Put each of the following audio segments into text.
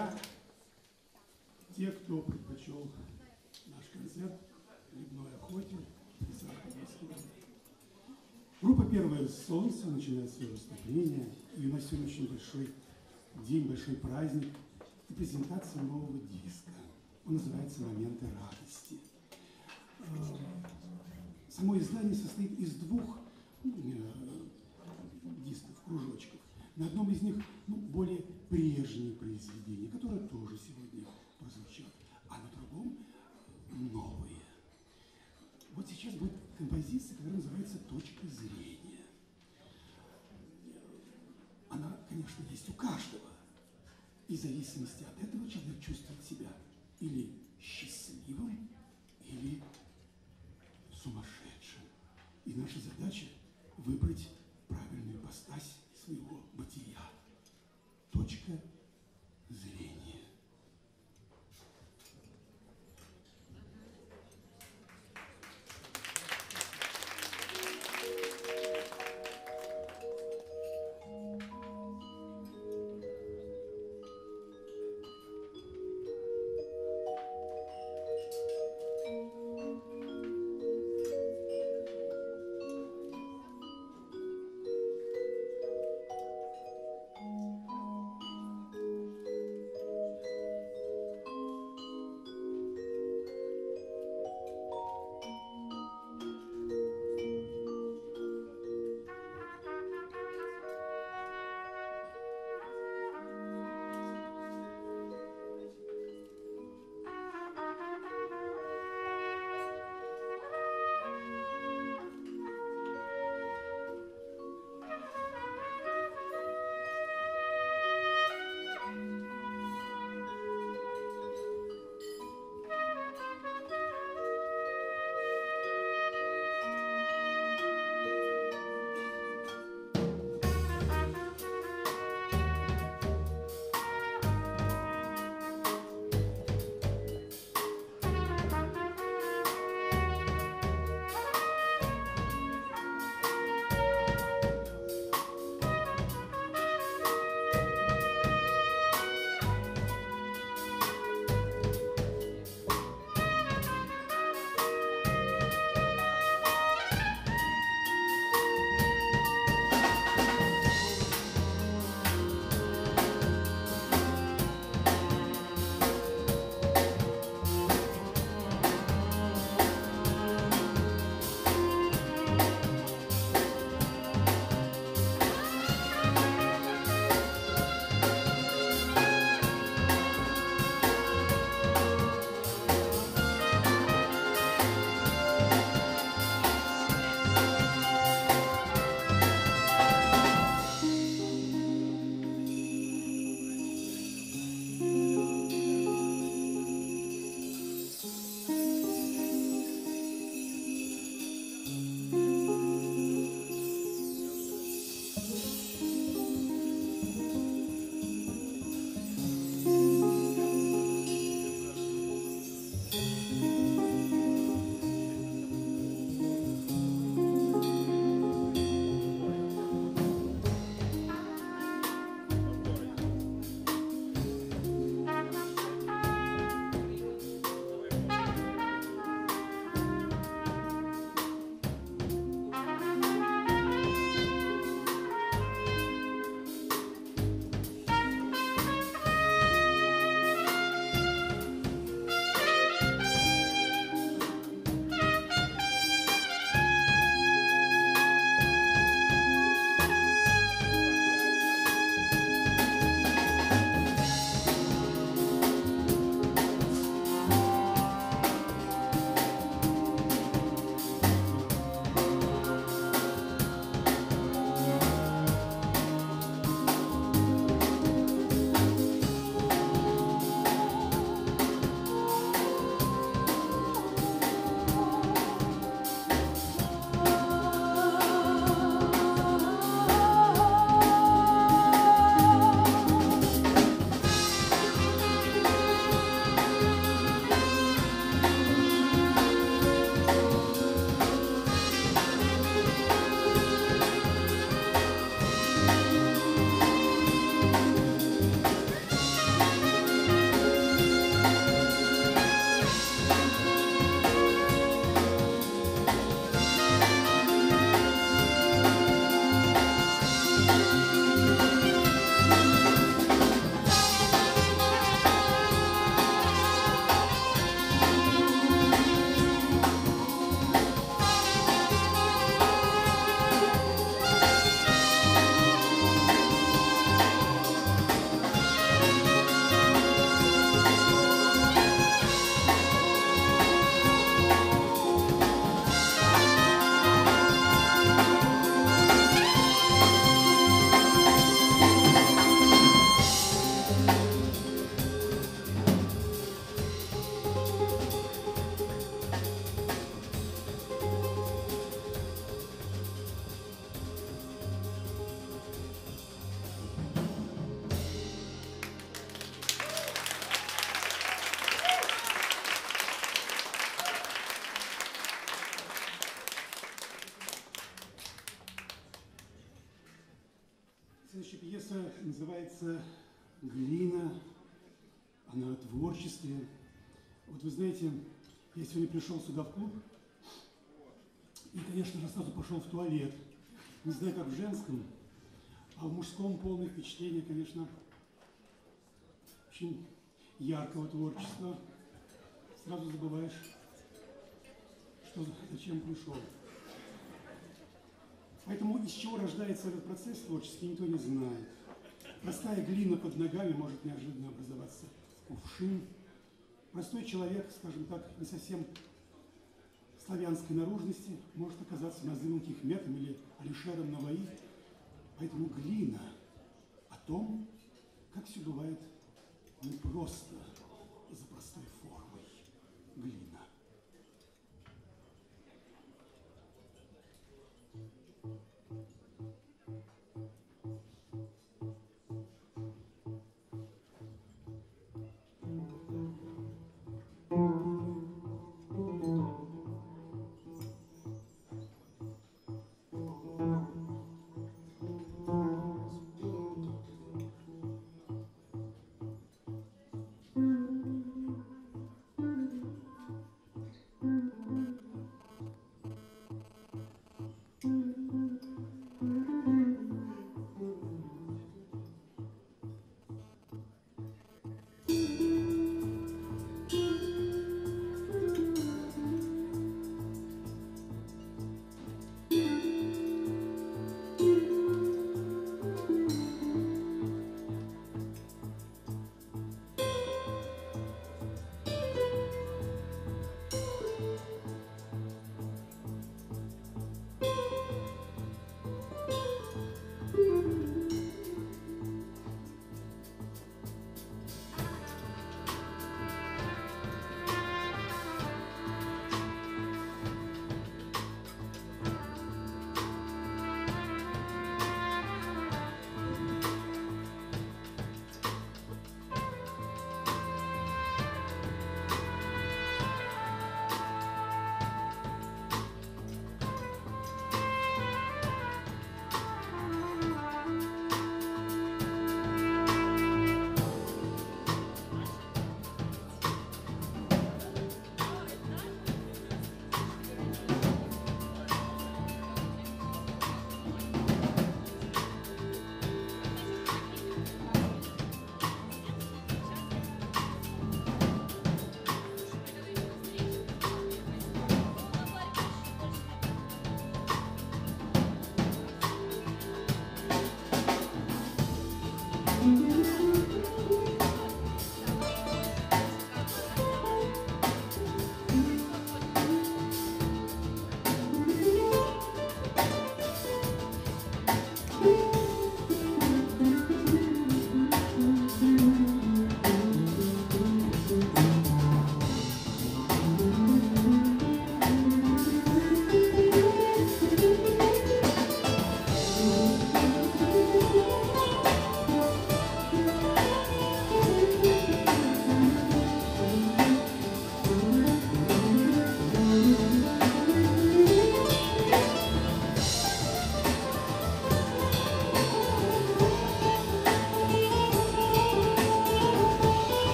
друзья, те, кто предпочел наш концерт «Грибной охоте», группа «Первое солнце» начинает свое выступление, и у нас сегодня очень большой день, большой праздник и презентация нового диска. Он называется «Моменты радости». Само издание состоит из двух дисков, кружочков. На одном из них более прежние произведения, которые тоже сегодня прозвучат, а на другом новые. Вот сейчас будет композиция, которая называется «Точка зрения». Она, конечно, есть у каждого. И в зависимости от этого человек чувствует себя или счастливым, или сумасшедшим. И наша задача – выбрать правильную ипостась своего бытия. Точка зрения. касается глина, она о творчестве. Вот вы знаете, я сегодня пришел сюда в клуб и, конечно же, сразу пошел в туалет. Не знаю, как в женском, а в мужском полное впечатление, конечно, очень яркого творчества. Сразу забываешь, что зачем пришел. Поэтому из чего рождается этот процесс творческий, никто не знает. Простая глина под ногами может неожиданно образоваться кувшин. Простой человек, скажем так, не совсем славянской наружности, может оказаться Назымом Хикметом или Алишером Наваи. Поэтому глина о том, как все бывает не просто за простой формой. Глина.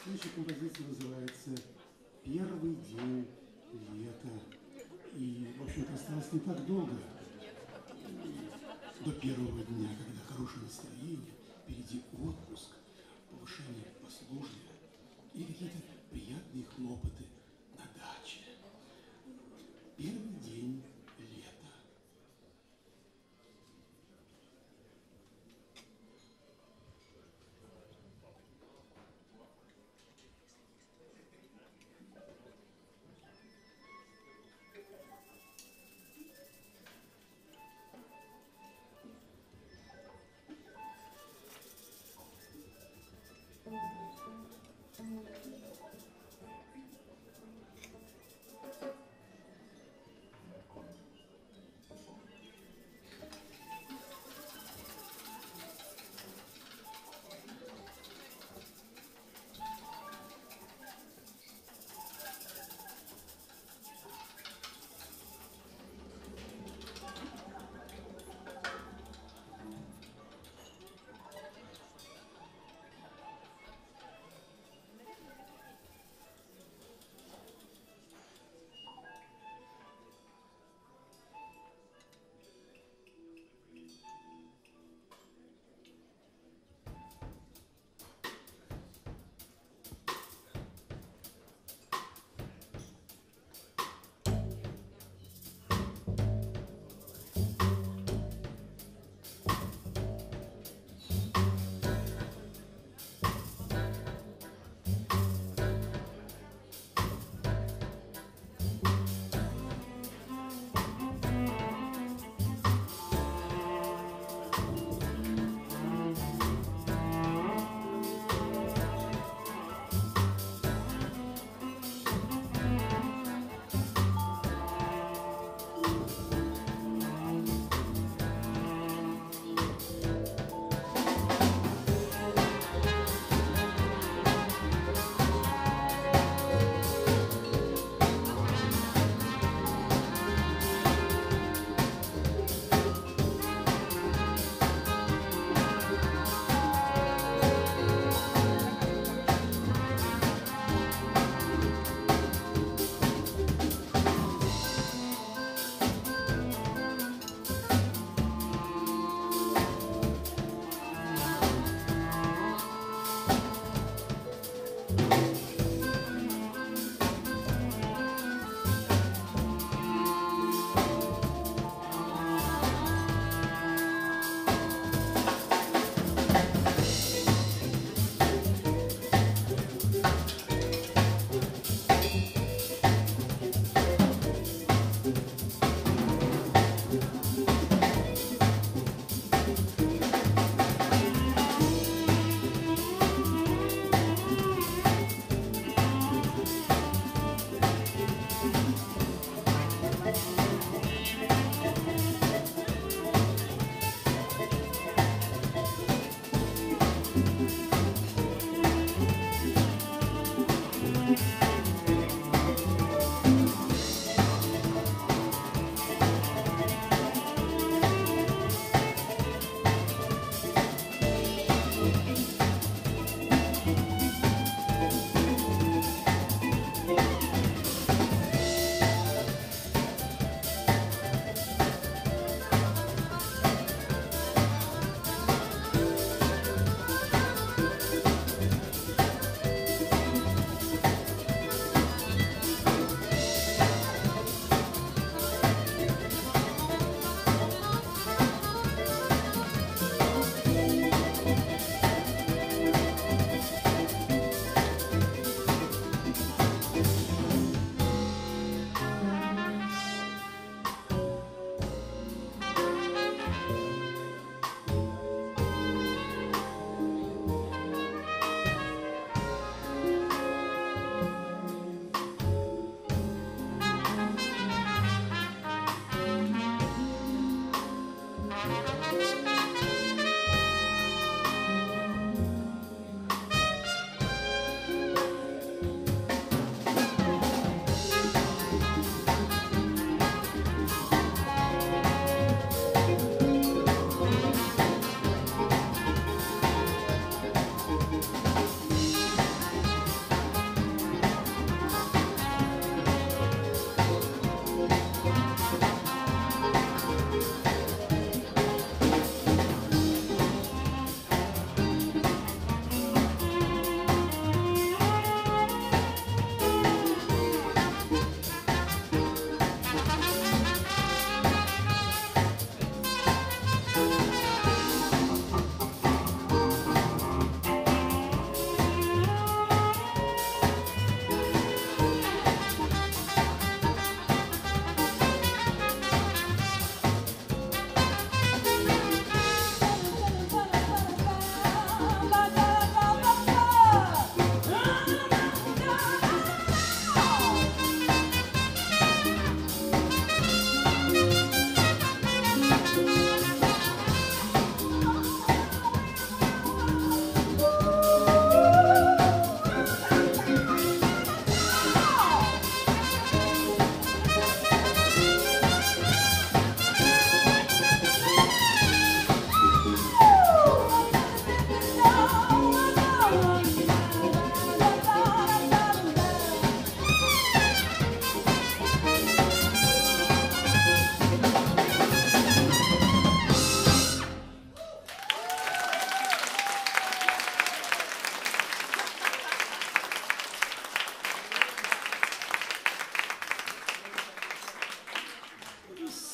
Следующая композиция называется «Первый день лета». И, в общем-то, осталось не так долго до первого дня, когда хорошее настроение, впереди отпуск, повышение послужия и какие-то приятные хлопоты на даче. Первый день лета.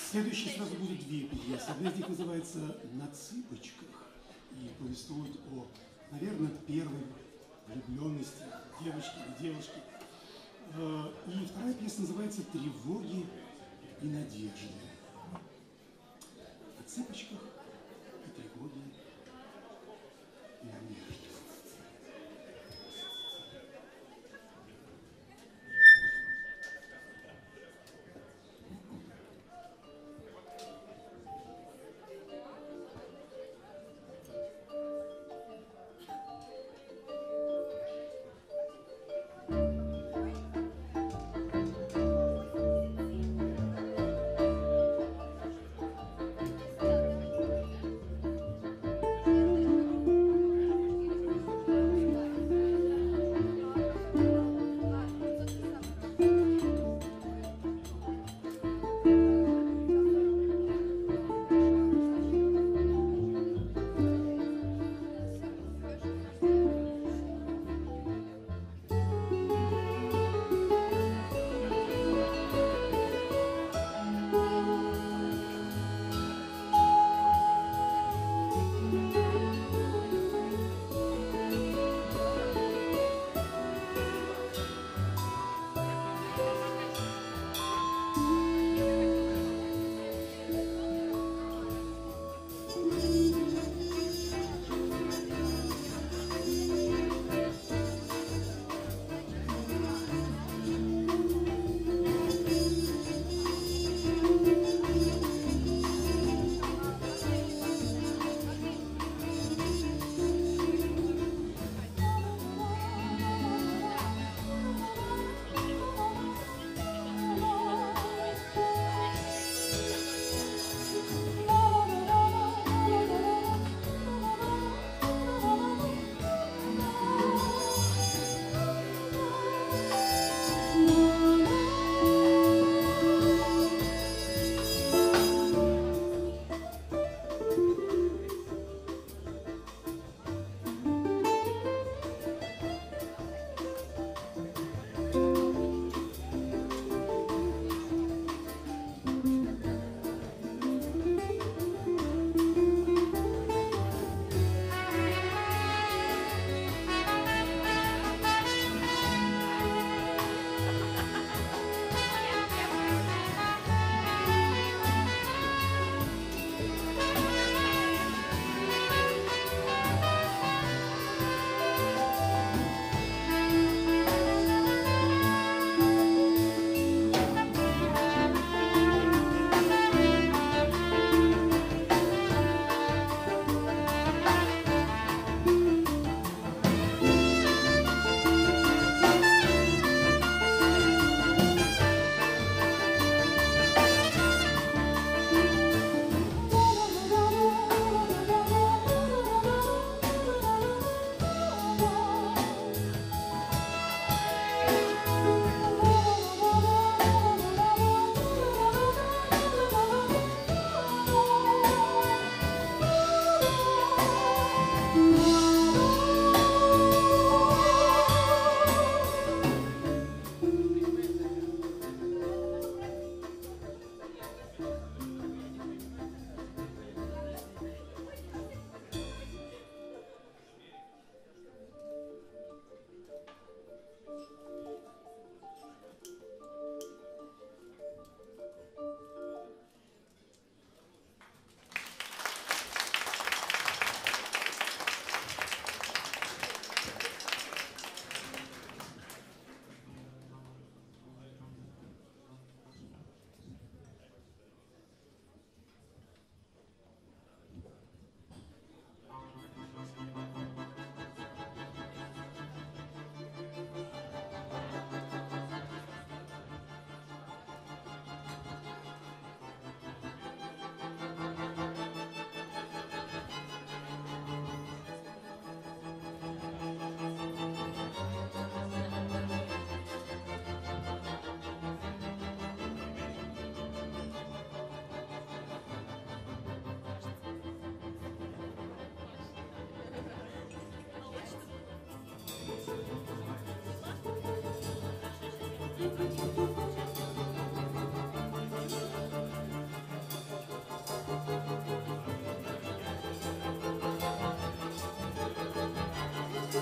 Следующий сразу будет две пьесы. Одна из них называется «На цыпочках» и повествует о, наверное, первой влюбленности девочки или девушки. И вторая пьеса называется «Тревоги и надежды». О цыпочках и тревоги и надежды.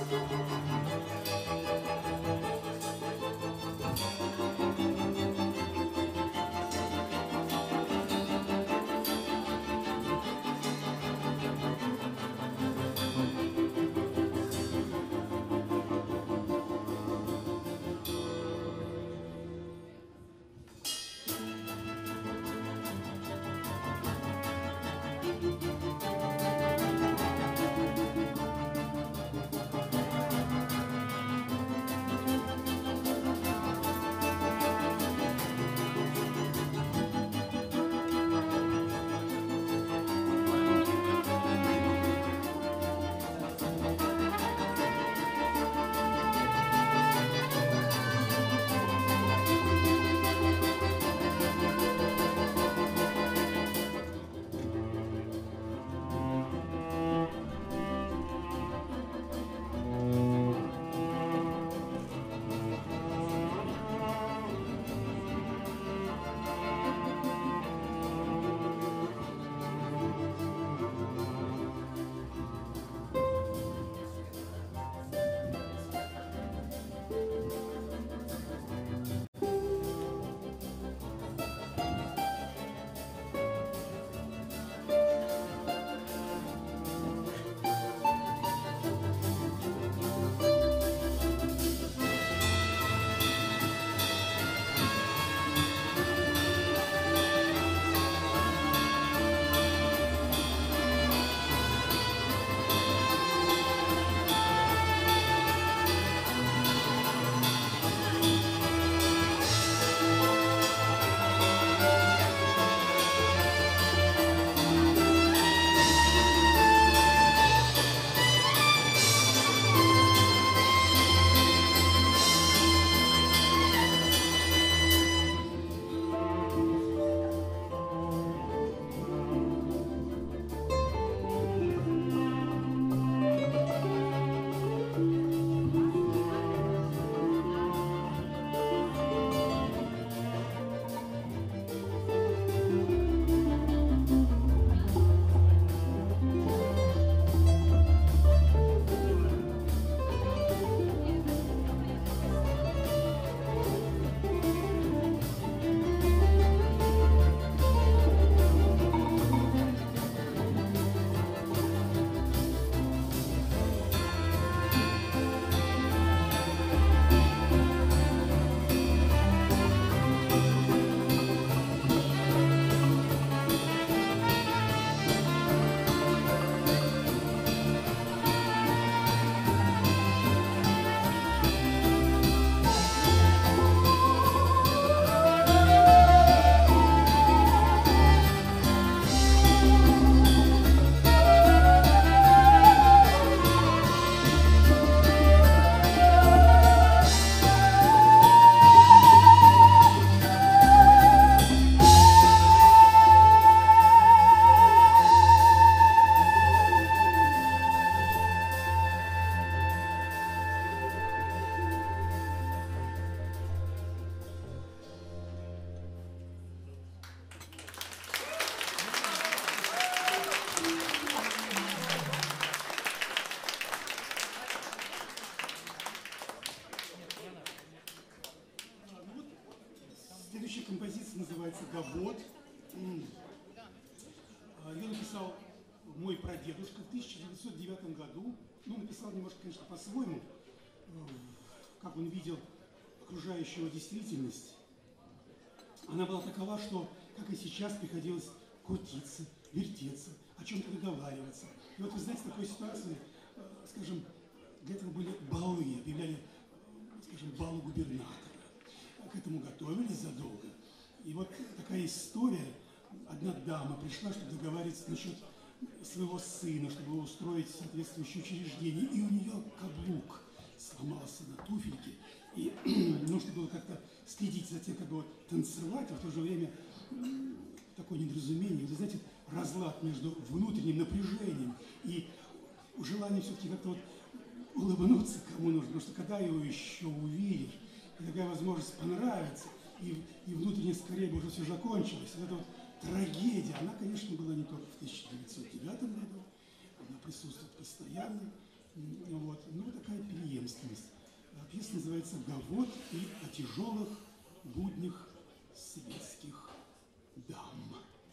Следующая композиция называется «Гавот». Ее написал мой прадедушка в 1909 году. Ну, написал немножко, конечно, по-своему, как он видел окружающую действительность. Она была такова, что, как и сейчас, приходилось крутиться, вертеться, о чем-то договариваться. И вот, вы знаете, в такой ситуации, скажем, для этого были балы, объявляли, скажем, балы губернатора. К этому готовились задолго. И вот такая история. Одна дама пришла, чтобы договариваться насчет своего сына, чтобы его устроить в соответствующее учреждение. И у нее каблук сломался на туфельке. И нужно было как-то следить за тем, как бы вот танцевать, а в то же время такое недоразумение. Вы знаете, разлад между внутренним напряжением и желанием все-таки как-то вот улыбнуться кому нужно. Потому что когда его еще увидишь, и такая возможность понравится, и внутренне скорее бы уже все закончилось. Вот эта вот трагедия, она, конечно, была не только в 1909 году, она присутствует постоянно. Вот. Ну, такая преемственность. Пьеса называется «Гавот» и о тяжелых буднях светских дам.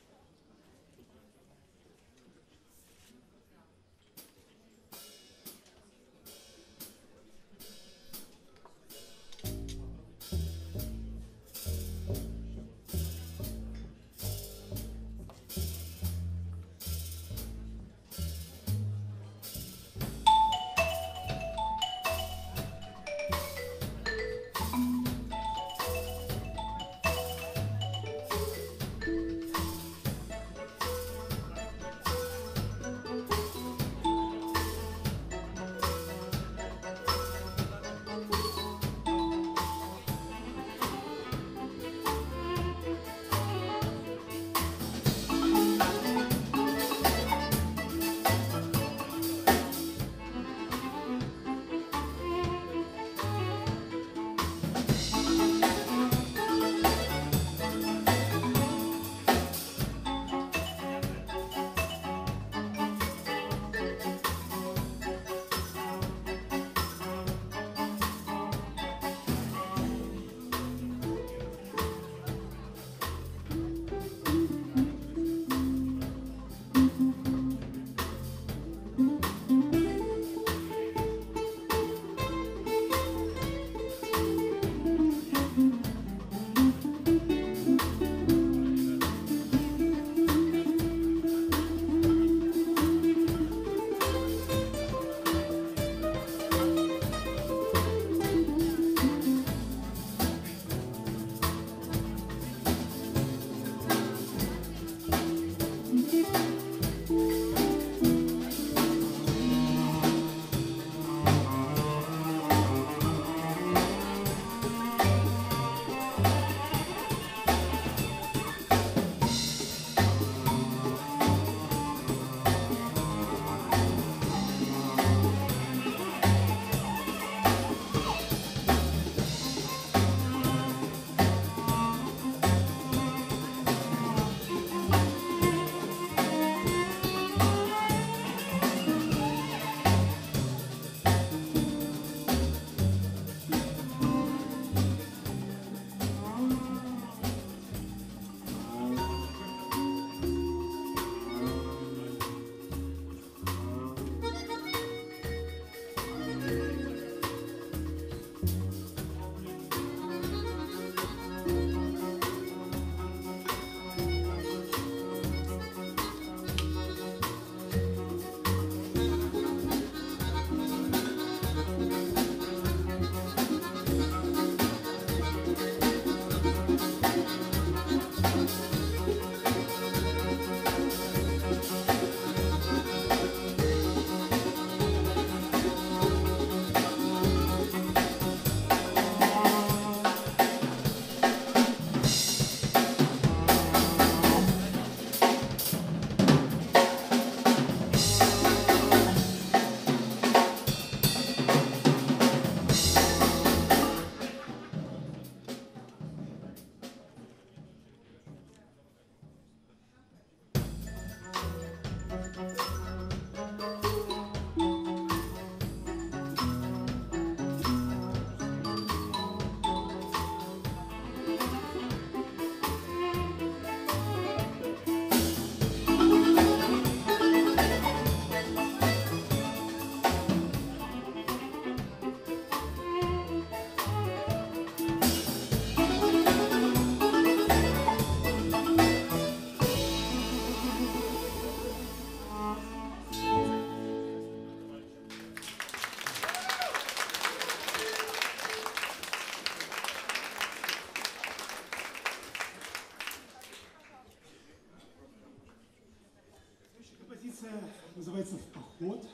Называется «В поход».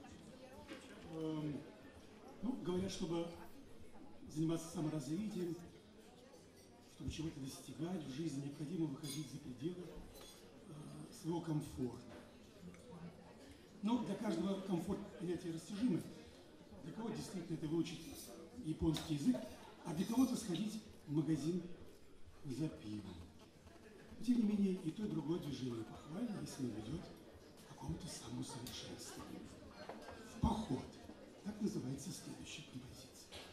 Ну, говорят, чтобы заниматься саморазвитием, чтобы чего-то достигать в жизни, необходимо выходить за пределы своего комфорта. Но для каждого комфорт понятие растяжимое. Для кого действительно это выучить японский язык, а для кого-то сходить в магазин за пивом. Но, тем не менее, и то, и другое движение похвально, если ведет к какому-то самосовершенствованию. В поход. Так называется следующая композиция.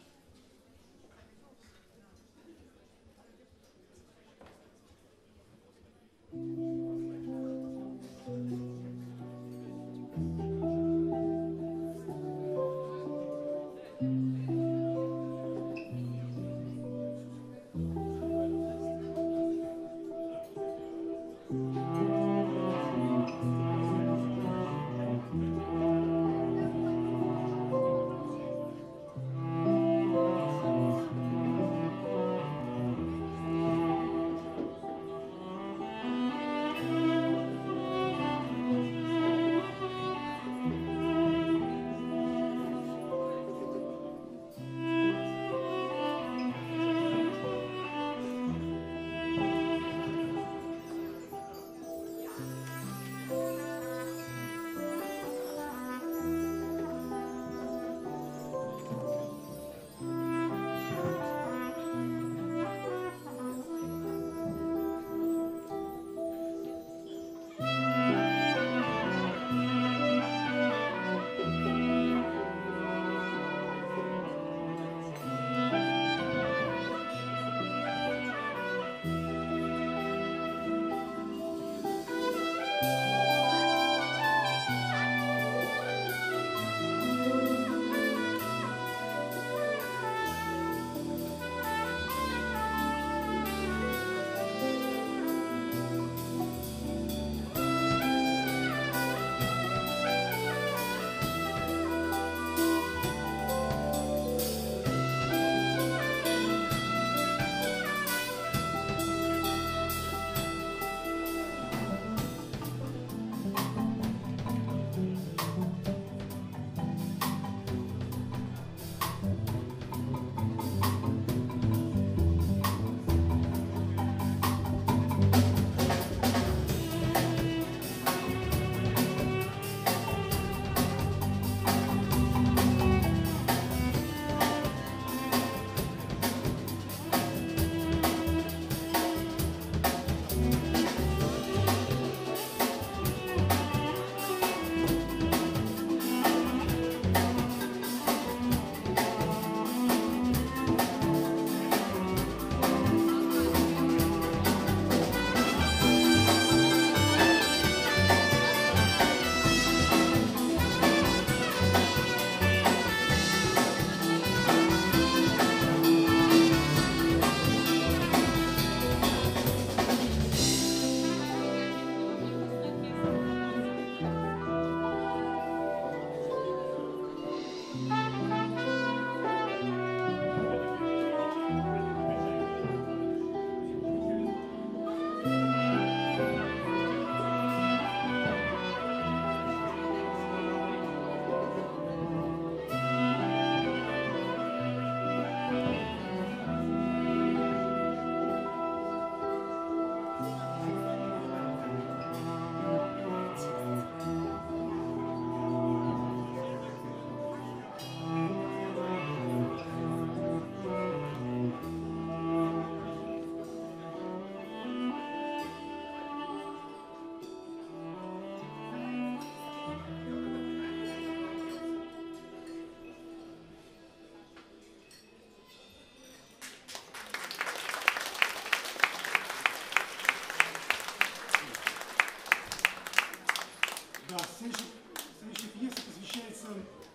Да, следующая пьеса посвящается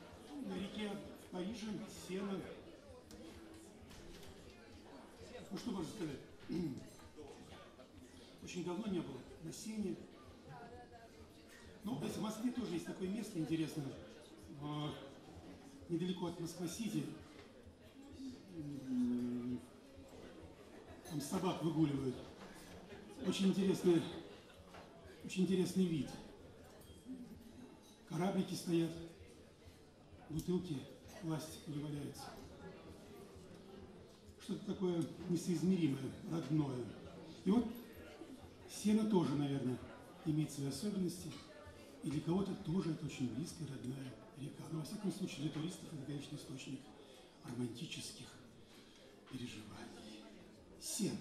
реке в Париже, Сена. Ну что можно сказать? Очень давно не было на Сене. Ну, в Москве тоже есть такое место интересное, недалеко от Москва-Сити. Там собак выгуливают. Очень интересный вид. Кораблики стоят, бутылки пластиковые валяются. Что-то такое несоизмеримое, родное. И вот Сена тоже, наверное, имеет свои особенности. И для кого-то тоже это очень близкая, родная река. Но, во всяком случае, для туристов это, конечно, источник романтических переживаний. Сена.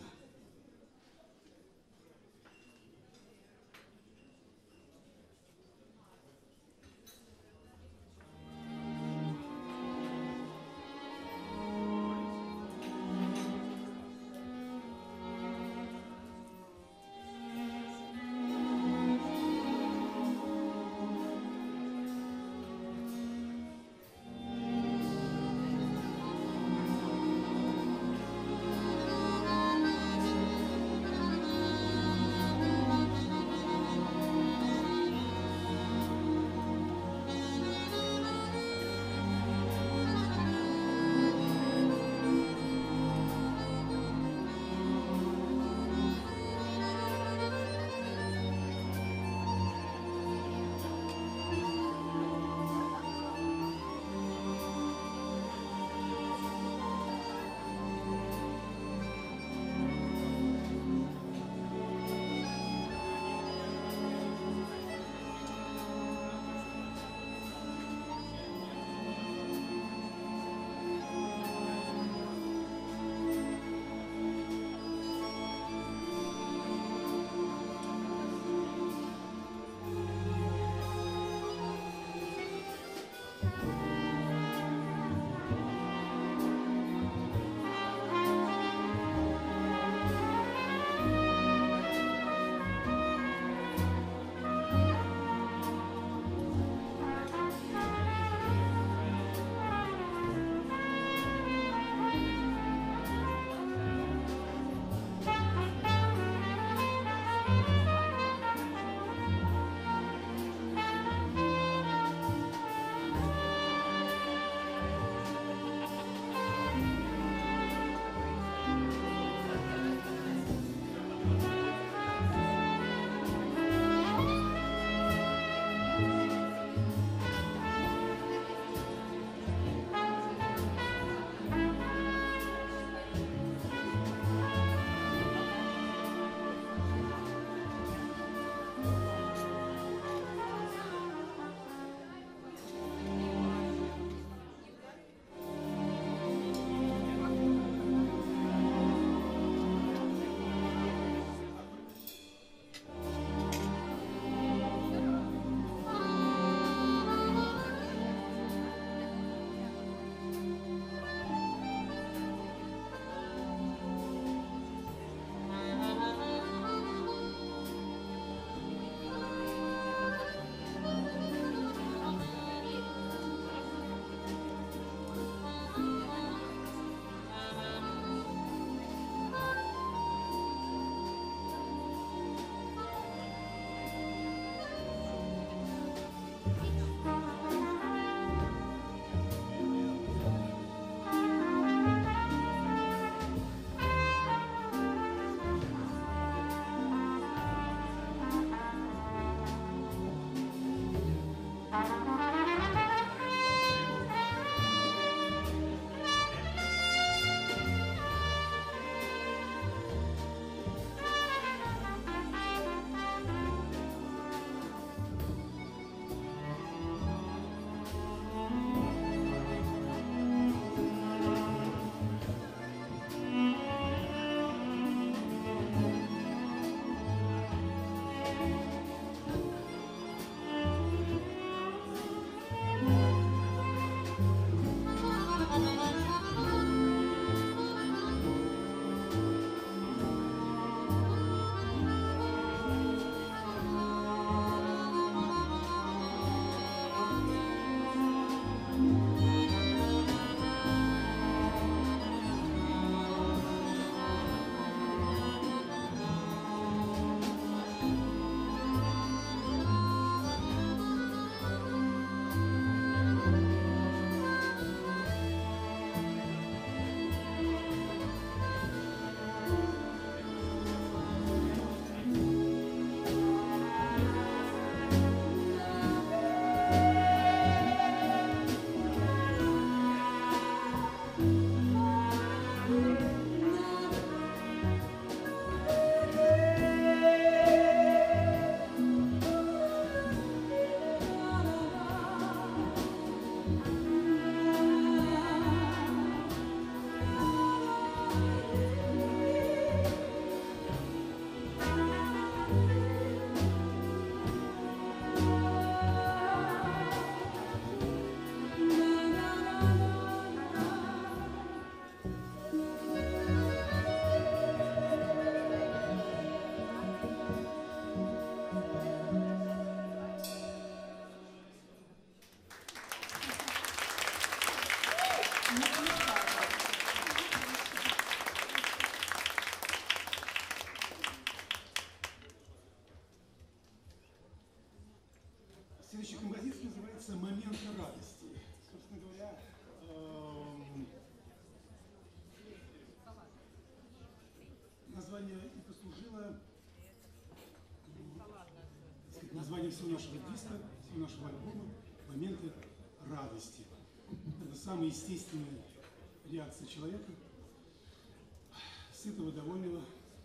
название всего нашего диска, всего нашего альбома «Моменты радости». Это самая естественная реакция человека, сытого, довольного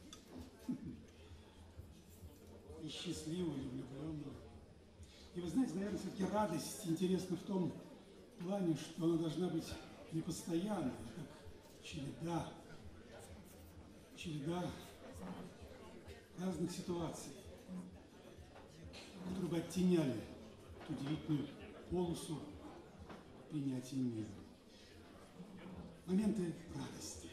и счастливого, и влюбленного. И вы знаете, наверное, все-таки радость интересна в том плане, что она должна быть непостоянной, как череда разных ситуаций, которые бы оттеняли эту удивительную полосу принятия мира. Моменты радости.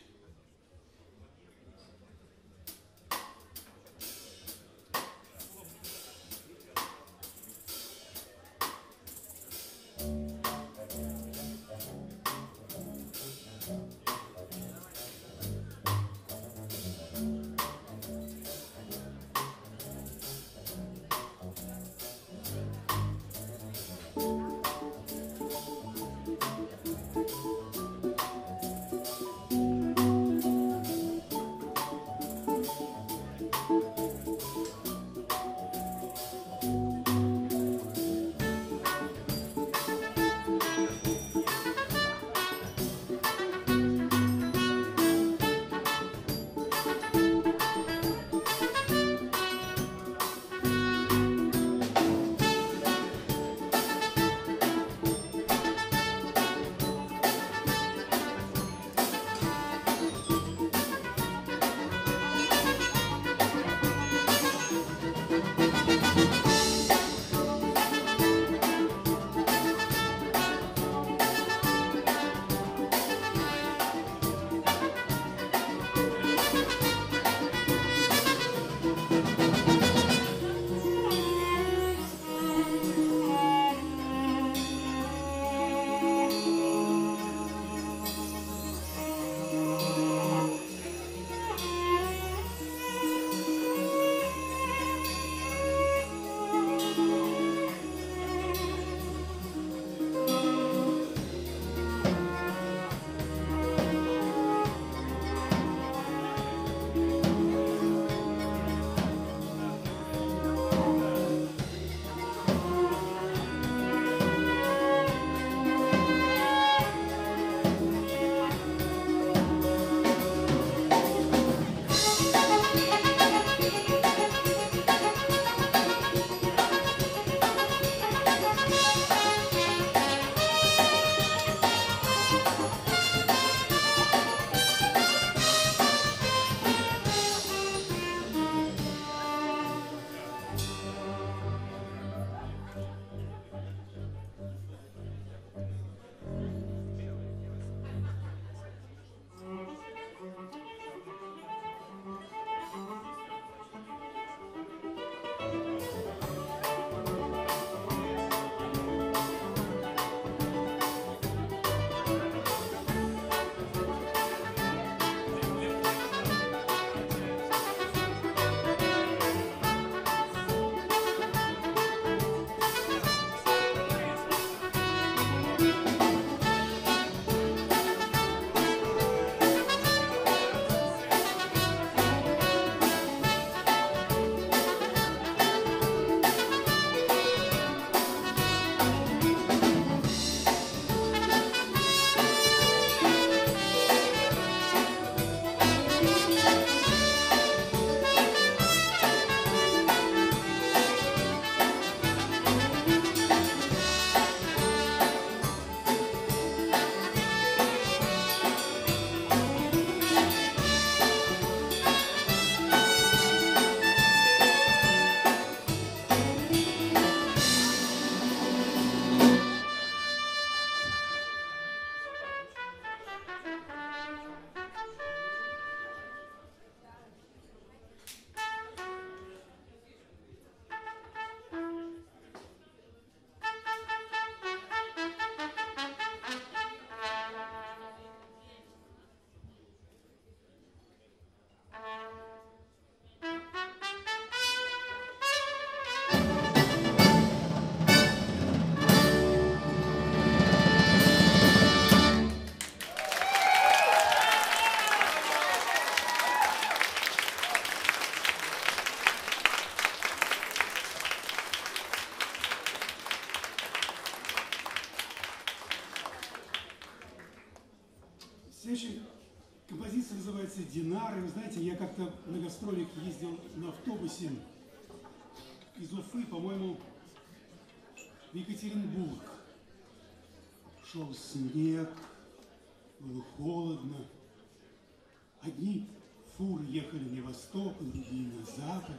Следующая композиция называется «Динар». И вы знаете, я как-то на гастролях ездил на автобусе из Уфы, по-моему, в Екатеринбург. Шел снег, было холодно. Одни фуры ехали на восток, другие на запад.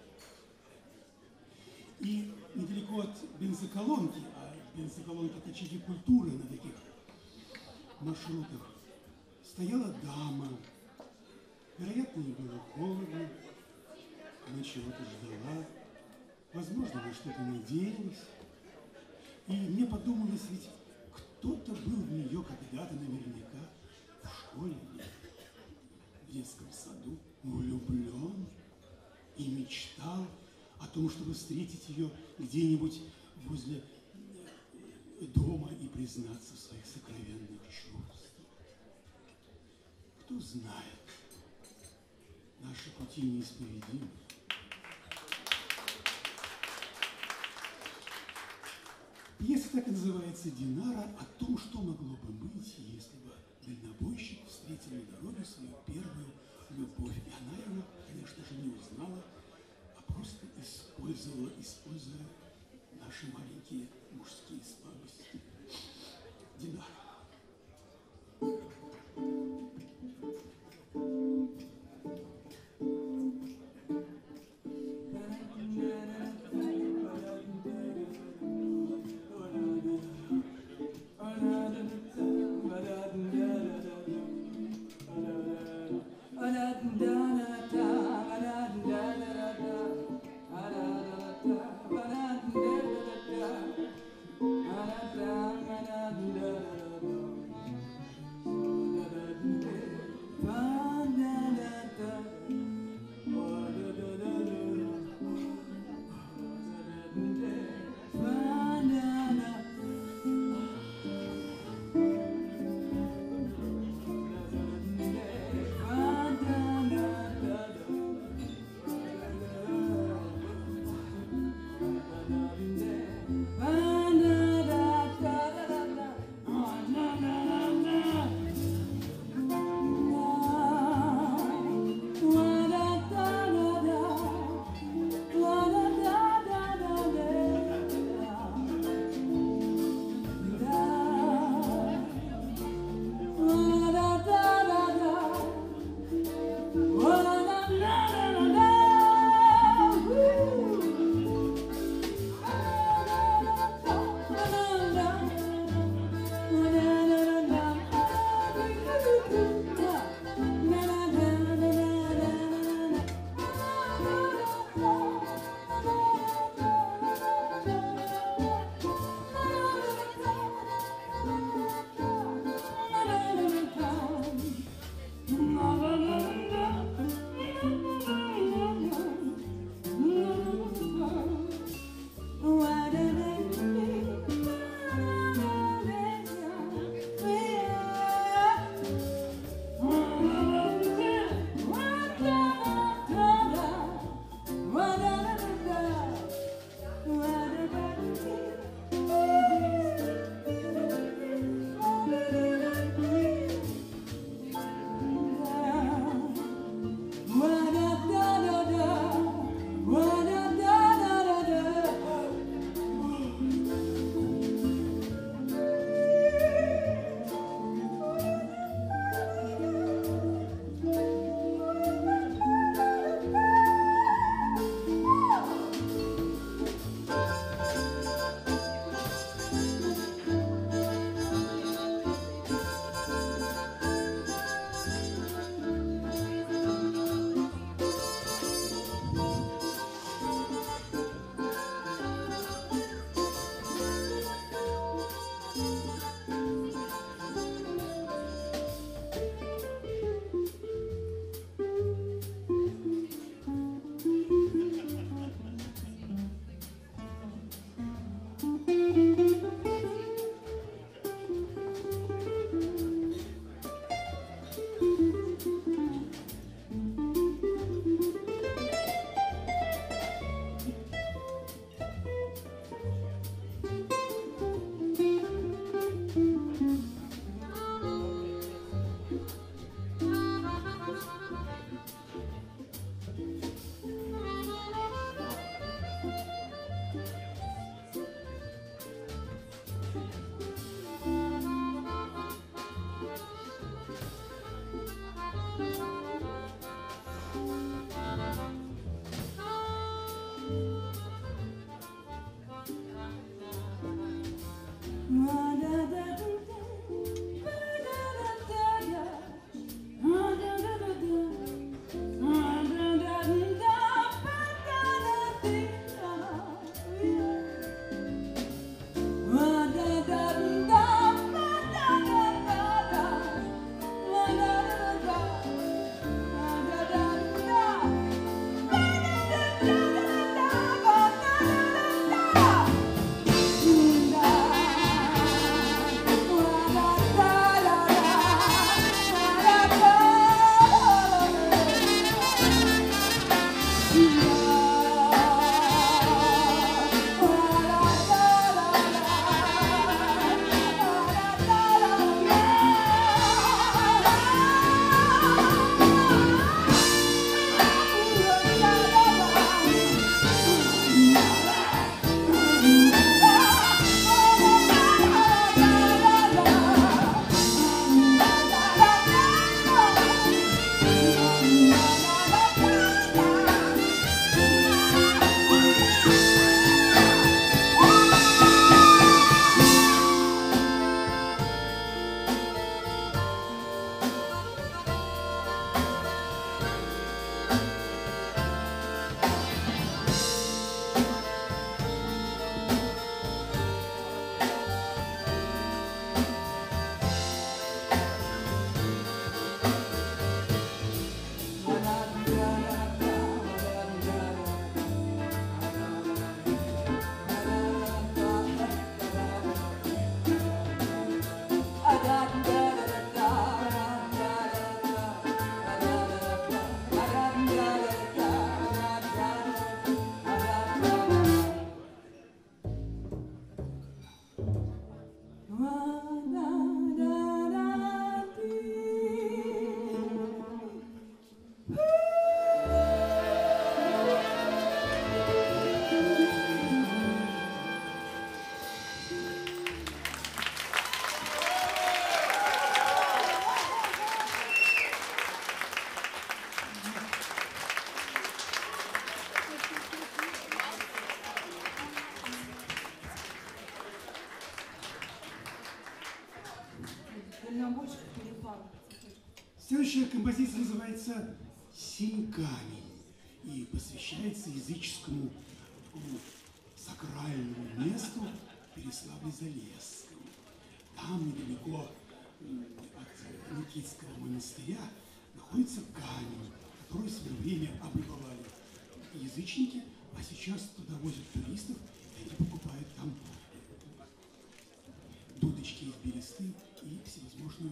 И недалеко от бензоколонки, а бензоколонки – это очаги культуры на таких маршрутах, стояла дама. Вероятно, ей было холодно, она чего-то ждала, возможно, она что-то надеялась. И мне подумалось, ведь кто-то был в нее когда-то наверняка в школе, в детском саду, влюблен и мечтал о том, чтобы встретить ее где-нибудь возле дома и признаться в своих сокровенных чувствах. Кто знает, наши пути неисповедимы. Пьеса так и называется «Динара», о том, что могло бы быть, если бы дальнобойщик встретил на дороге свою первую любовь. И она его, конечно же, не узнала, а просто используя наши маленькие мужские слабости. Динара. Следующая композиция называется «Синь-камень» и посвящается языческому такому сакральному месту Переславле-Залесском. Там, недалеко от Никитского монастыря, находится камень, который в свое время облюбовали язычники, а сейчас туда возят туристов, и они покупают там дудочки из бересты и всевозможную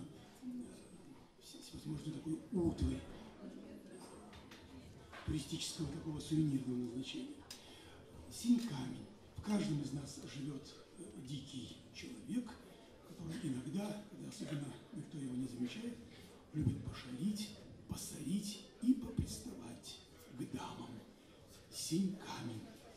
такую утварь туристического такого сувенирного назначения. Синь-камень. В каждом из нас живет дикий человек, который иногда, когда особенно никто его не замечает, любит пошалить, посорить и поприставать к дамам. Синь-камень.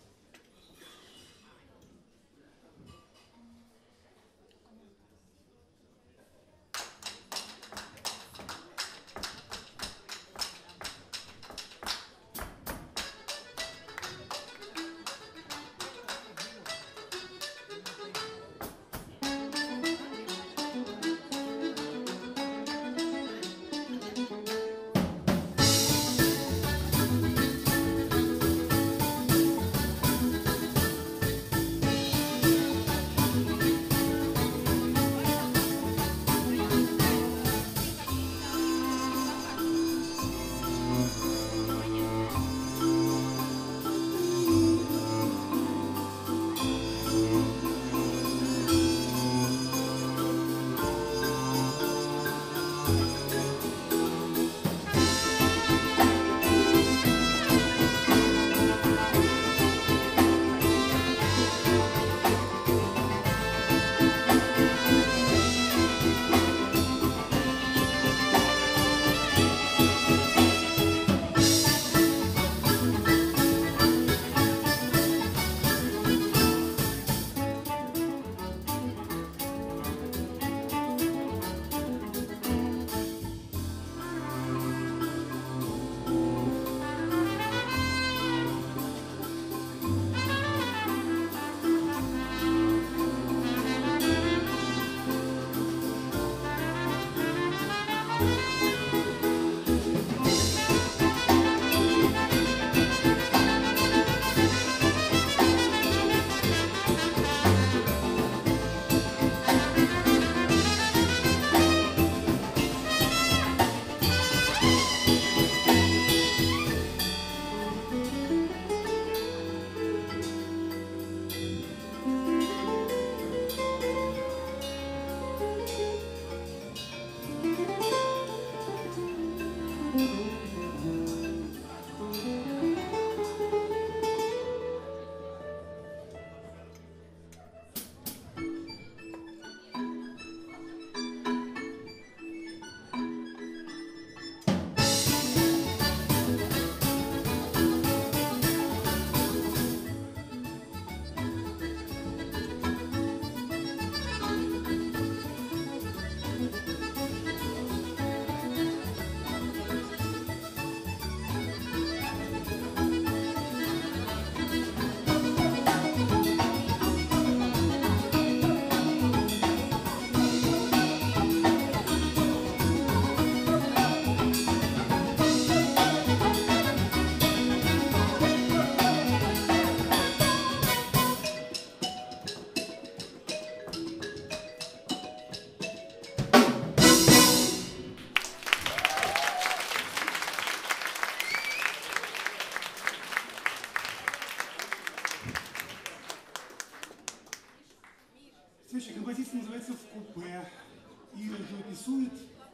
Следующая композиция называется «В купе» и живописует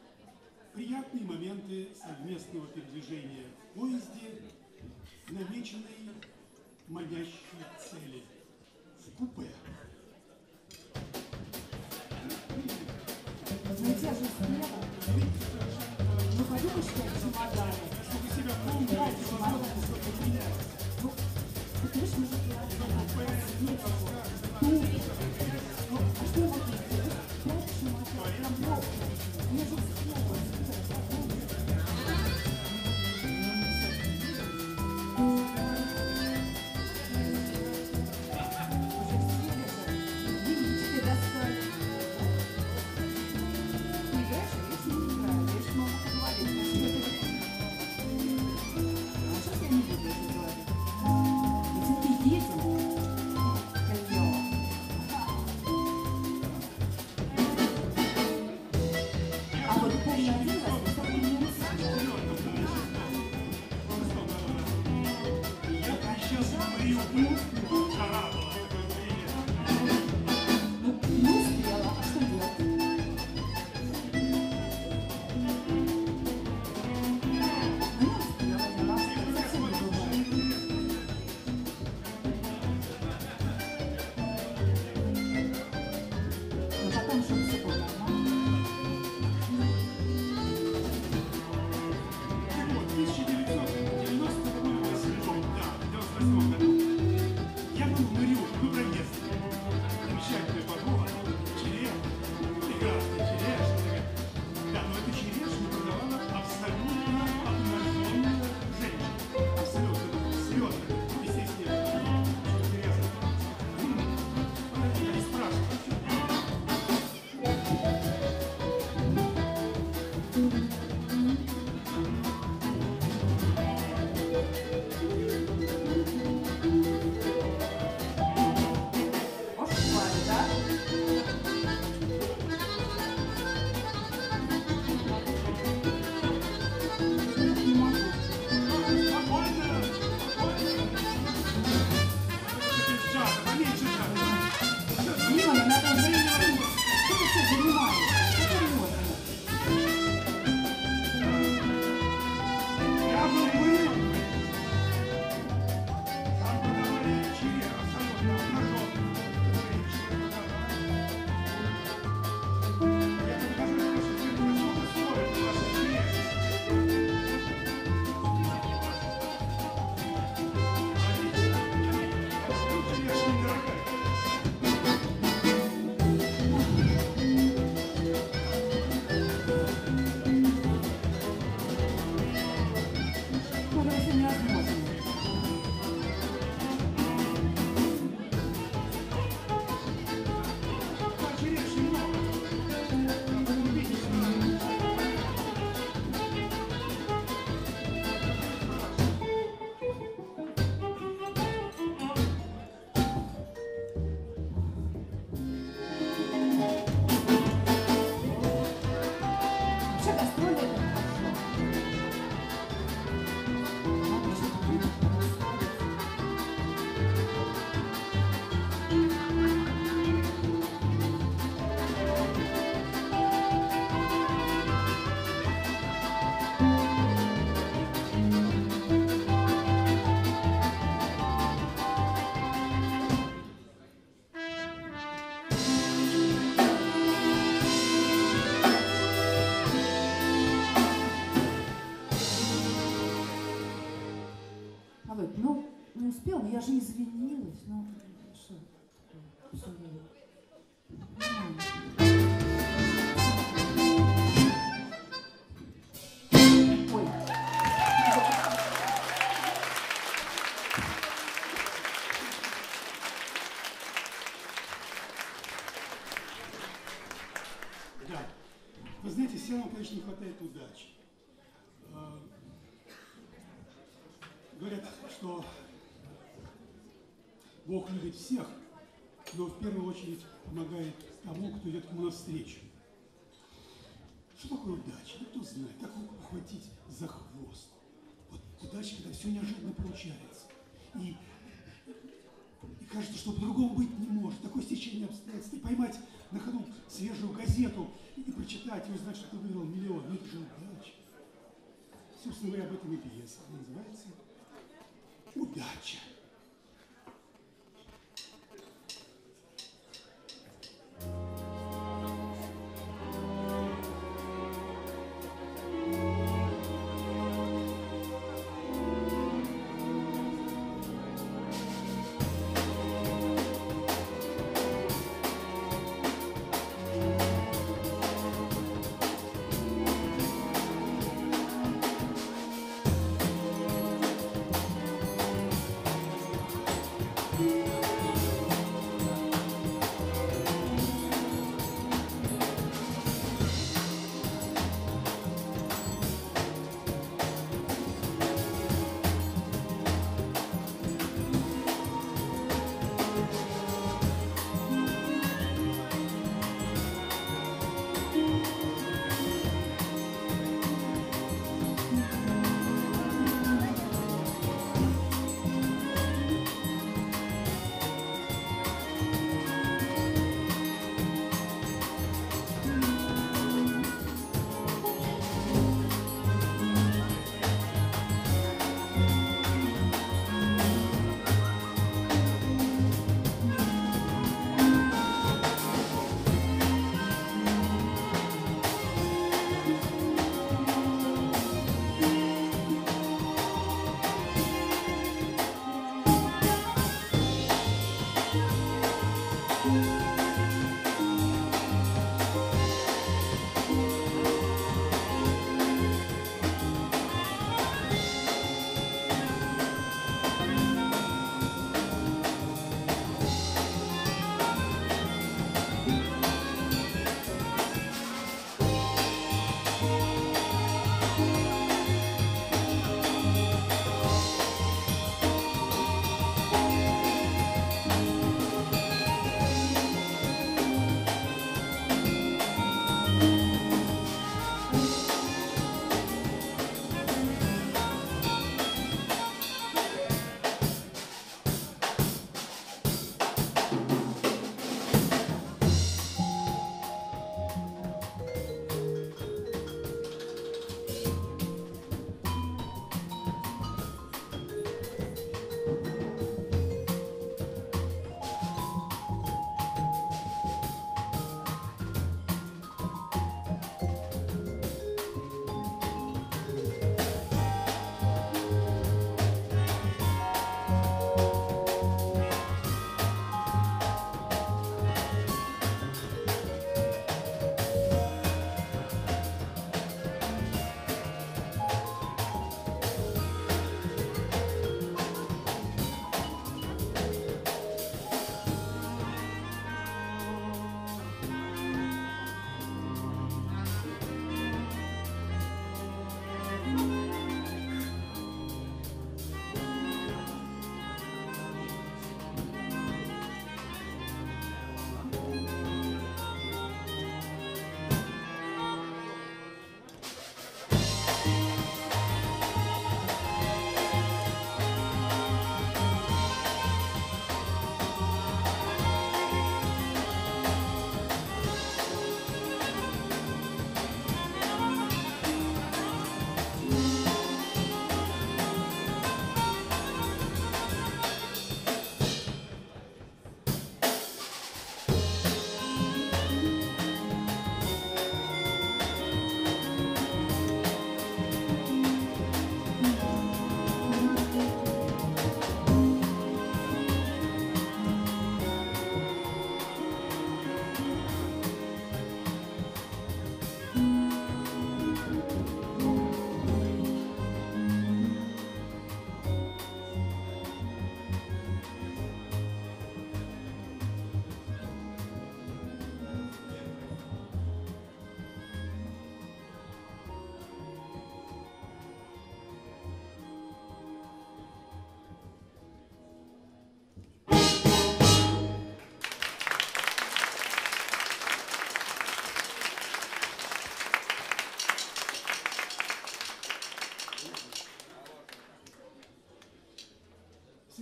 приятные моменты совместного передвижения в поезде к намеченной манящей цели – в купе. Знаете, я же слева. Ну, подумай, что чемоданы. Чтобы себя помните, возможно, что-то менять. Ну, ты видишь, мы же ну, а что я могу сделать? 5 чемоданов. Я же слева. Достали. Не играешь, если не играешь, мама говорит. Не успела. Жара была, такое время. Ну, не успела. А что делать? Ну, не успела. Я вам сказать, совсем не бывает. Но потом, чтобы все было нормально. Так вот, в 1998 году я был в Мариуполе, мы проездили. Замечательная погода, черешня, прекрасная черешня. Да, но эту черешню продавала абсолютно обнаженная женщина. Абсолютно слезы. Естественно, очень интересно. Я не спрашиваю. Пошла, да? Не могу. Спокойно, спокойно. Это жара, поменьше жара. Дима, надо время. Что ты все занимаешься? Что можно? Я был мы. Там продавали черешню, абсолютно обнаженную женщину продавали. Я тебе покажу, сколько стоит ваша черешня. Черешня дорогая. Ну, это все невозможно. Черешни много. Надо увидеть, что Вообще гастроли это хорошо. Надо что-то расслабиться. А вы, ну, не успел, но я же извинилась. Ну, что? Все, ой. да. Вы знаете, все равно, конечно, не хватает удачи. Говорят, что Бог любит всех, но в первую очередь помогает тому, кто идет к ему навстречу. Что такое удача? Ну, кто знает, как ухватить за хвост. Вот удача, когда все неожиданно получается. И кажется, что по-другому быть не может. Такое стечение обстоятельств. И поймать на ходу свежую газету и прочитать, и узнать, что ты выиграл миллион. Ну, это же удача. Собственно говоря, об этом и пьеса. Она называется «Удача».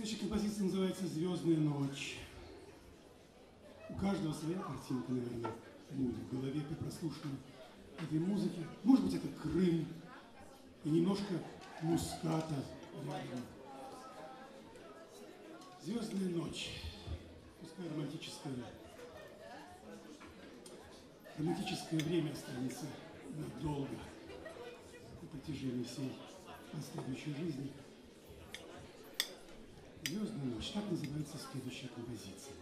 Следующая композиция называется «Звездная ночь». У каждого своя картинка, наверное, будет в голове при прослушивании этой музыки. Может быть, это Крым и немножко муската рядом. «Звездная ночь». Пускай романтическое время останется надолго на протяжении всей последующей жизни. «Звездная ночь». Так называется следующая композиция.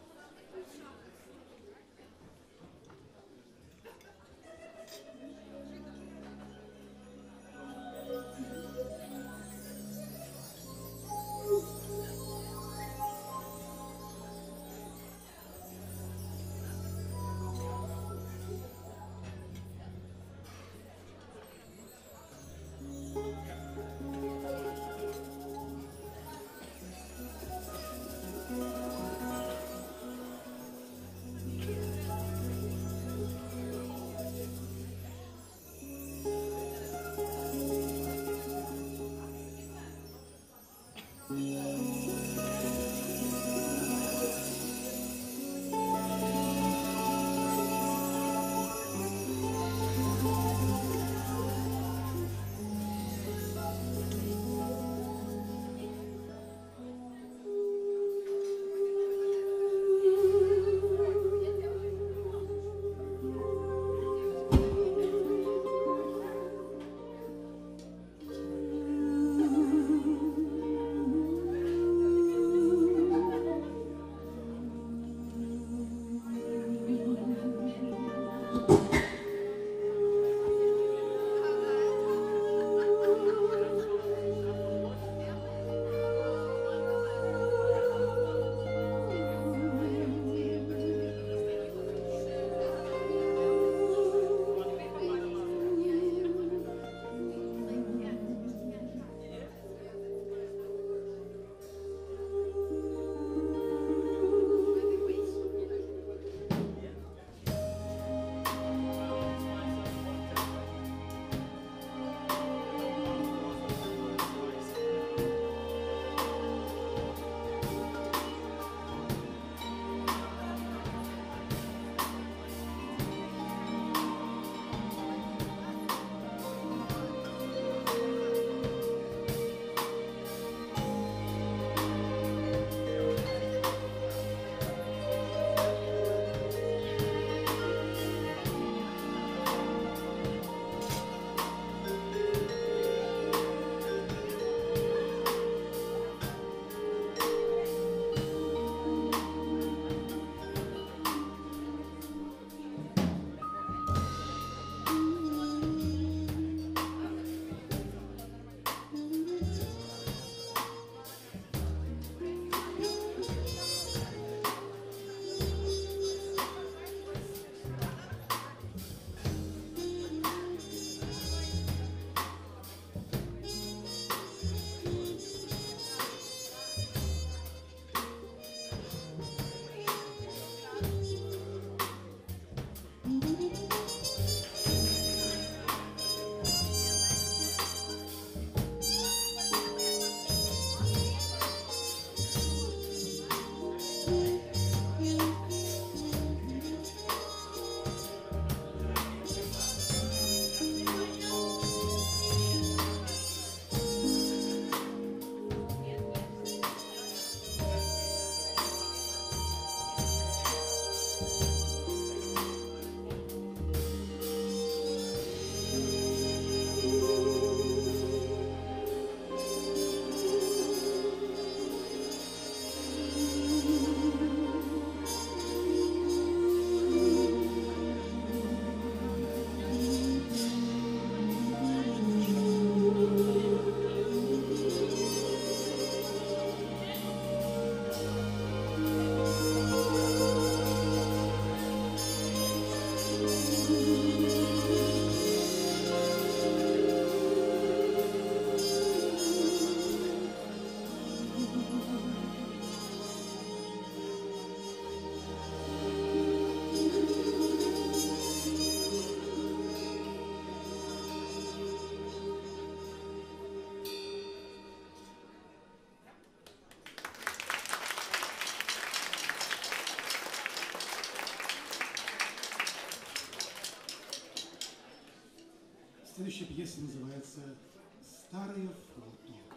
Следующая пьеса называется «Старое фото».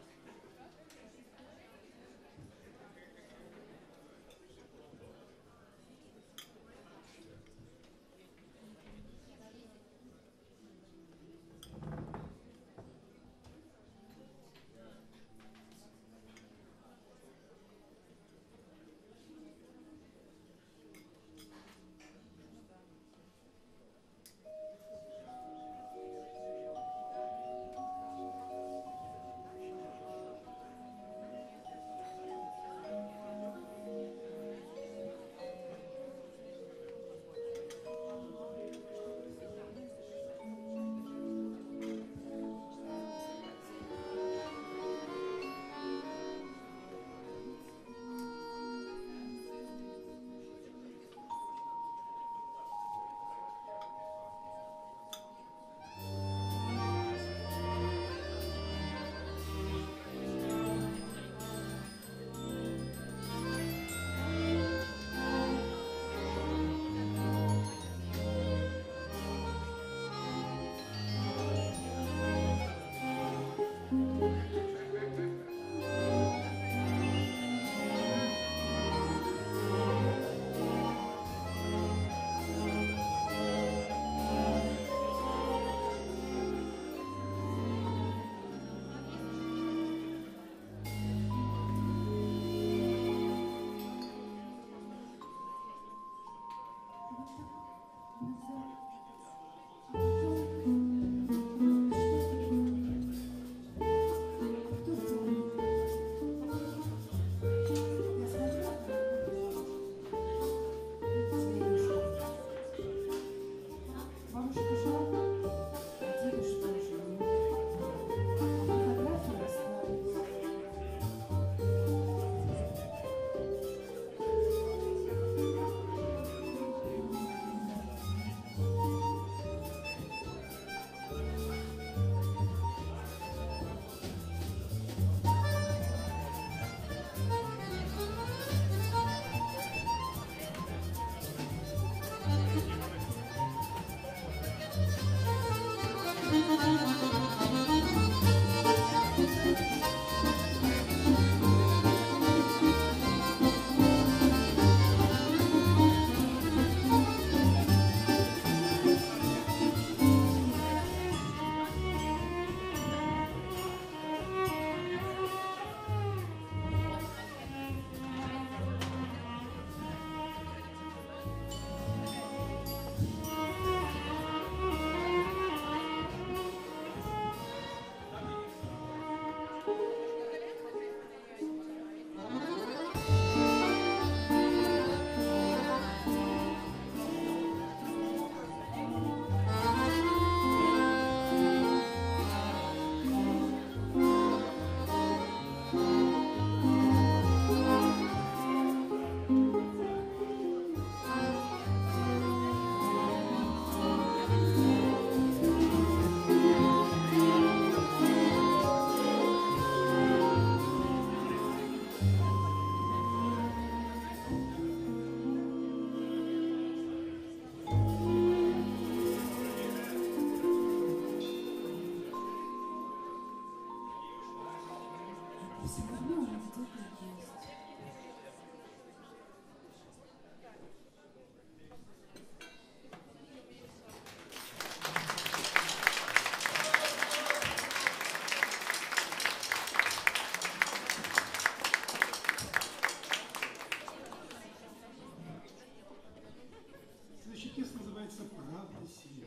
Пьеса называется «Правда сильнее».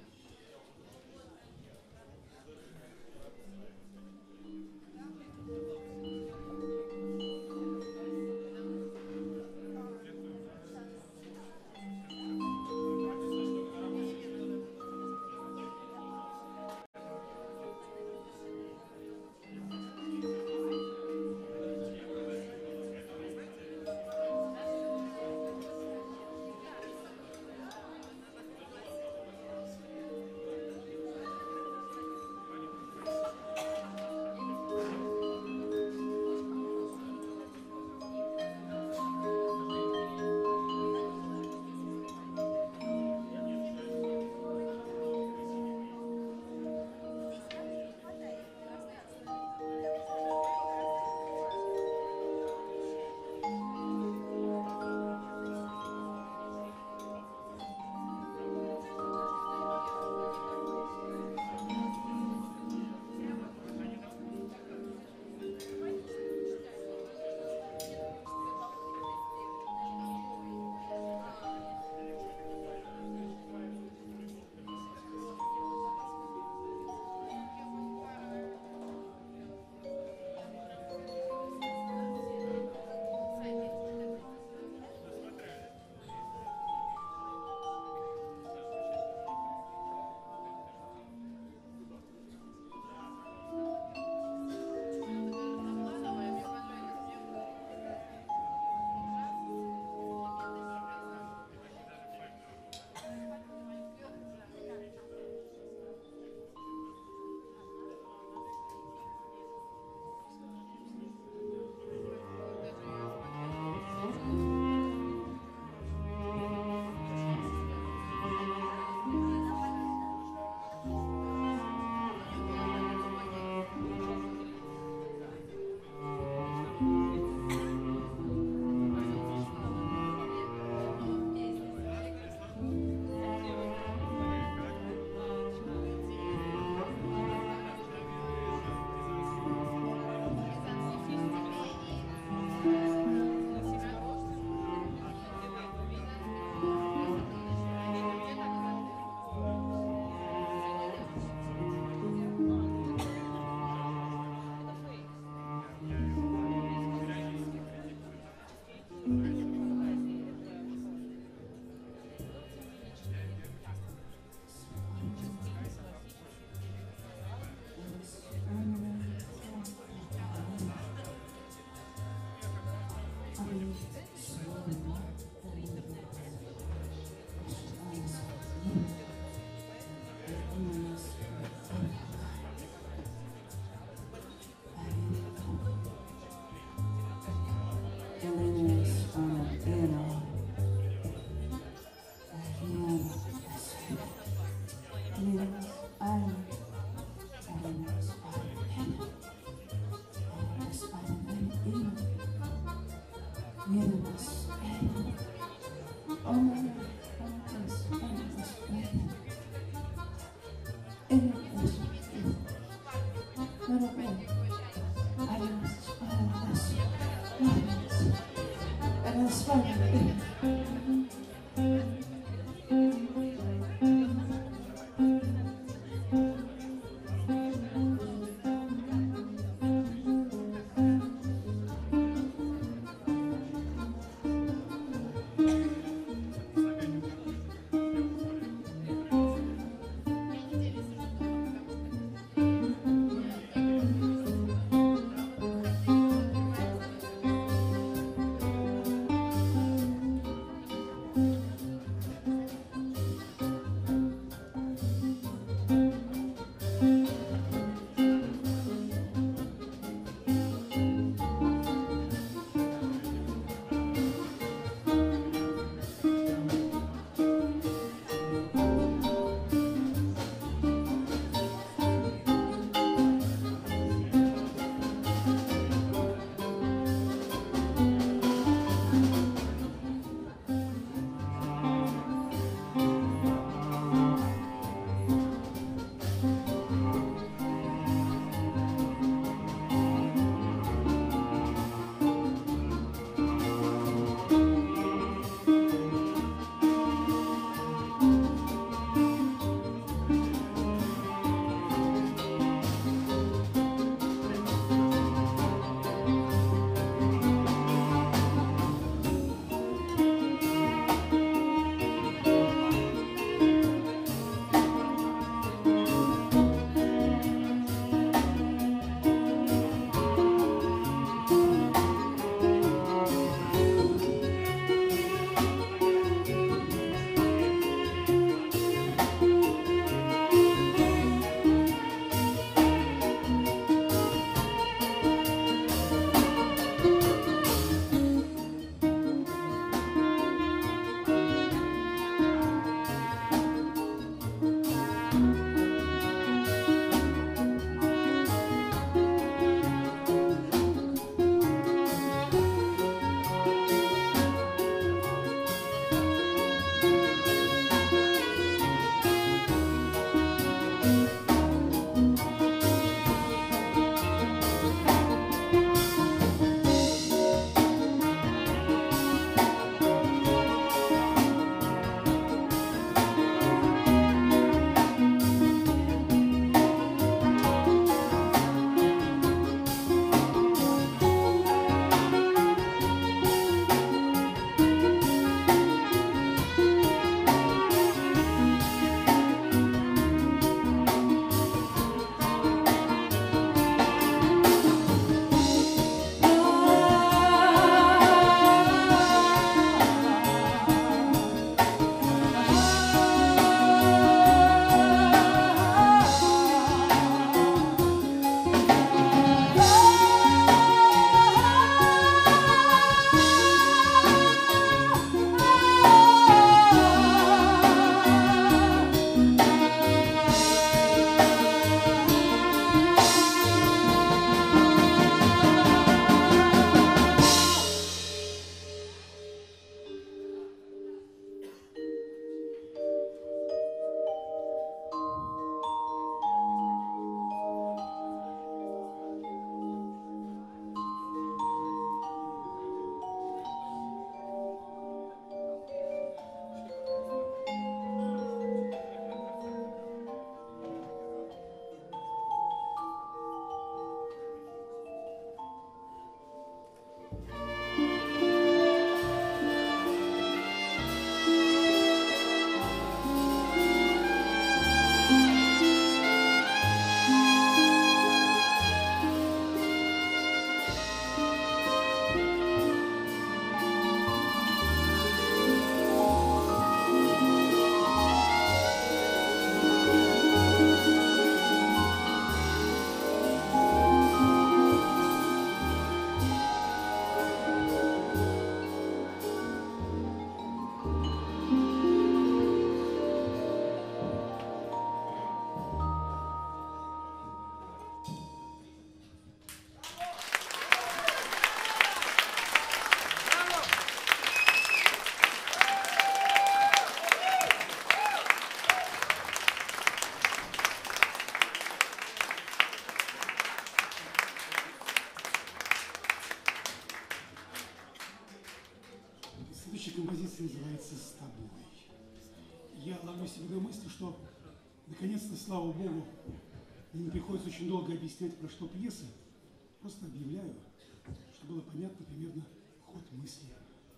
песня называется «С тобой». Я ловлю себя на мысли, что наконец-то, слава Богу, мне не приходится очень долго объяснять, про что пьеса. Просто объявляю, чтобы было понятно примерно ход мысли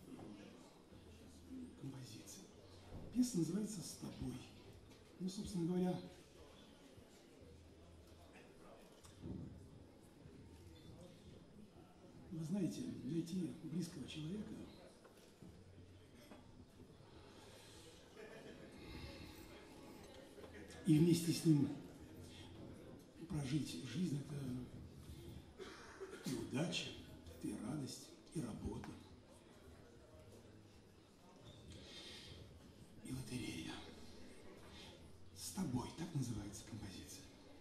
композиции. Песня называется «С тобой». Ну, собственно говоря, вы знаете, найти близкого человека и вместе с ним прожить жизнь – это и удача, это и радость, и работа, и лотерея. «С тобой» – так называется композиция.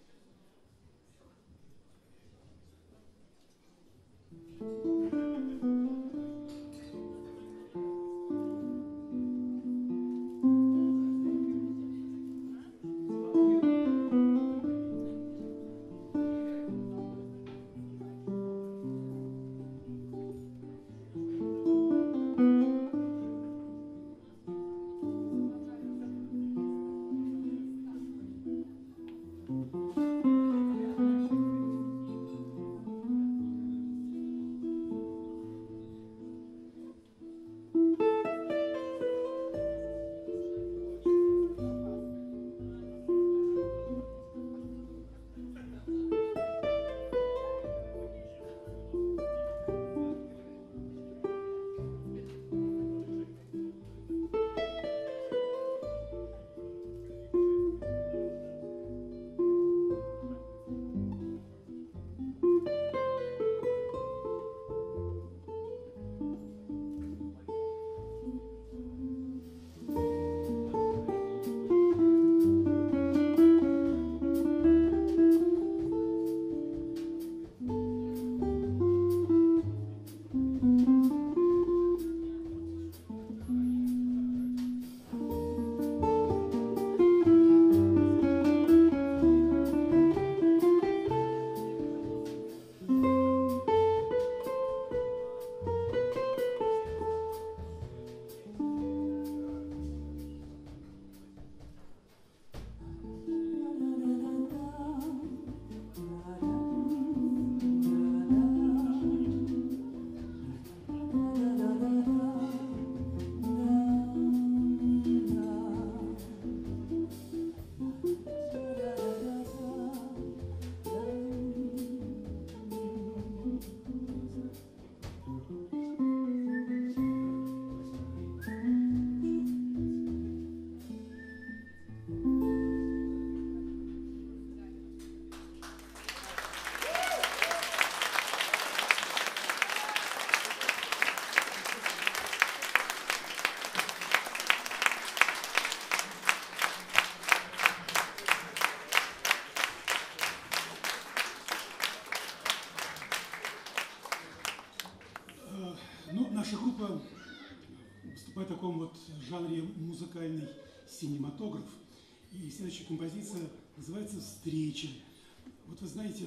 Ну, наша группа выступает в таком вот жанре музыкальный синематограф. И следующая композиция называется «Встреча». Вот вы знаете,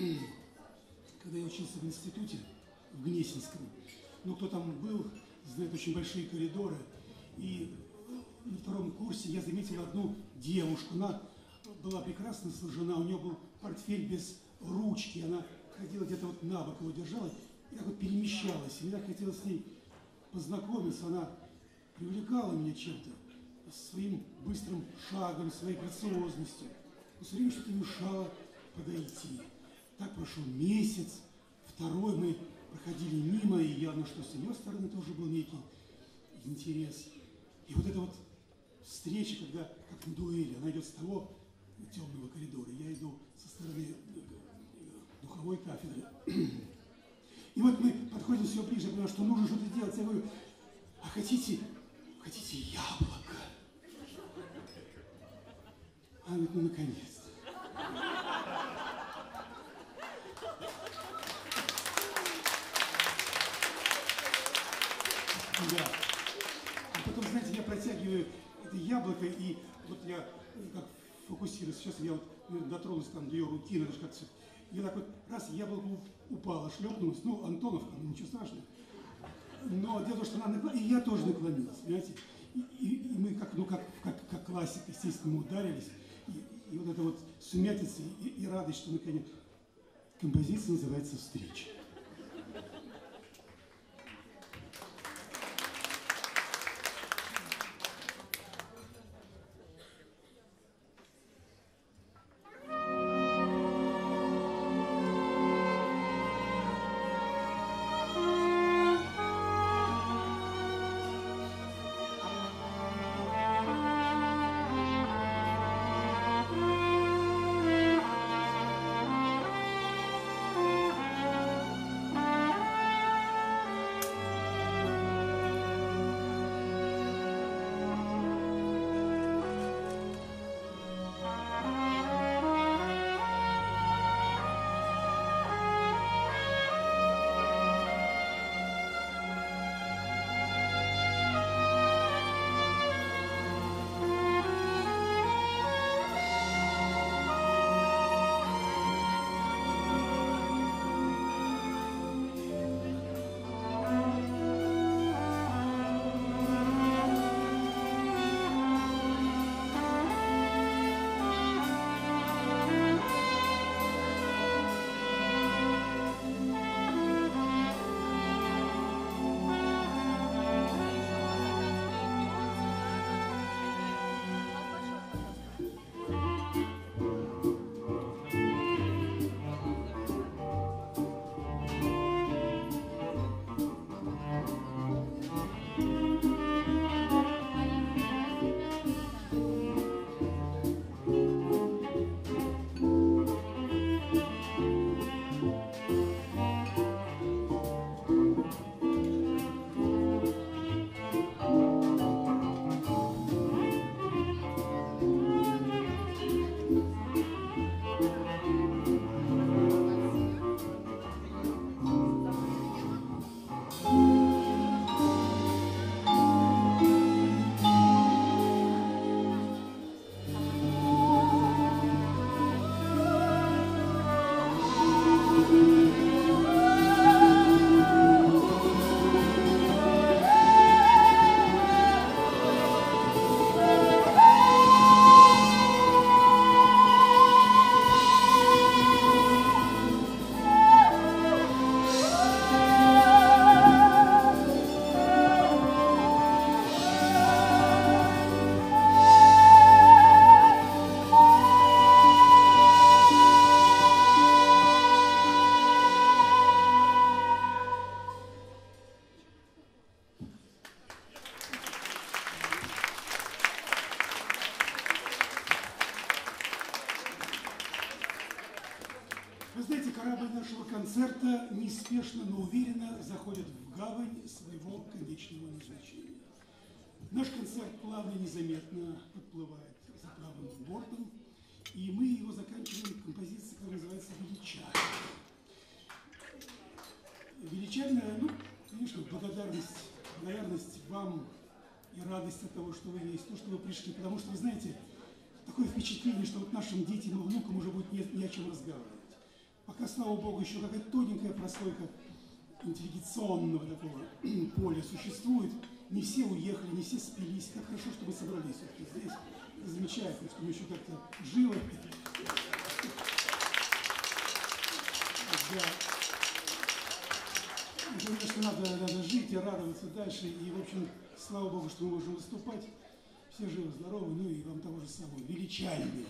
когда я учился в институте, в Гнесинском, ну, кто там был, знает очень большие коридоры. И на втором курсе я заметил одну девушку. Она была прекрасно сложена, у нее был портфель без ручки. Она ходила где-то вот на бок, его держала и так вот перемещалась. И мне так хотелось с ней познакомиться. Она привлекала меня чем-то, своим быстрым шагом, своей грациозностью. Но все время что-то мешало подойти. Так прошел месяц, второй, мы проходили мимо, и явно, что с ее стороны тоже был некий интерес. И вот эта вот встреча, когда, как на дуэли, она идет с того темного коридора, я иду со стороны духовой кафедры. И вот мы подходим все ближе, я понимаю, что нужно что-то делать. Я говорю, а хотите яблоко? Она говорит, ну наконец-то. Да. А потом, знаете, я протягиваю это яблоко, и вот я как фокусируюсь. Сейчас я вот дотронулся там до ее руки, надо же как-то... Я так вот, раз, яблоко упало, шлепнулось. Ну, Антоновка, ну ничего страшного. Но дело в том, что она наклонилась, и я тоже наклонился, понимаете? И мы как классик, естественно, мы ударились. И вот это вот сумятица и радость, что наконец. Композиция называется «Встреча». Вы знаете, корабль нашего концерта неспешно, но уверенно заходит в гавань своего конечного назначения. Наш концерт плавно и незаметно подплывает за правым бортом, и мы его заканчиваем композицией, которая называется «Величальная». Величальная, ну, конечно, благодарность вам и радость от того, что вы есть, то, что вы пришли, потому что, вы знаете, такое впечатление, что вот нашим детям и внукам уже будет не о чем разговаривать. Пока, слава Богу, еще какая-то тоненькая прослойка интеллигенционного такого поля существует, не все уехали, не все спились. Как хорошо, что мы собрались здесь. Это замечательно, что мы еще как-то живы. Да. Конечно, надо жить и радоваться дальше. И, в общем, слава Богу, что мы можем выступать. Все живы, здоровы, ну и вам того же самого. Величальные.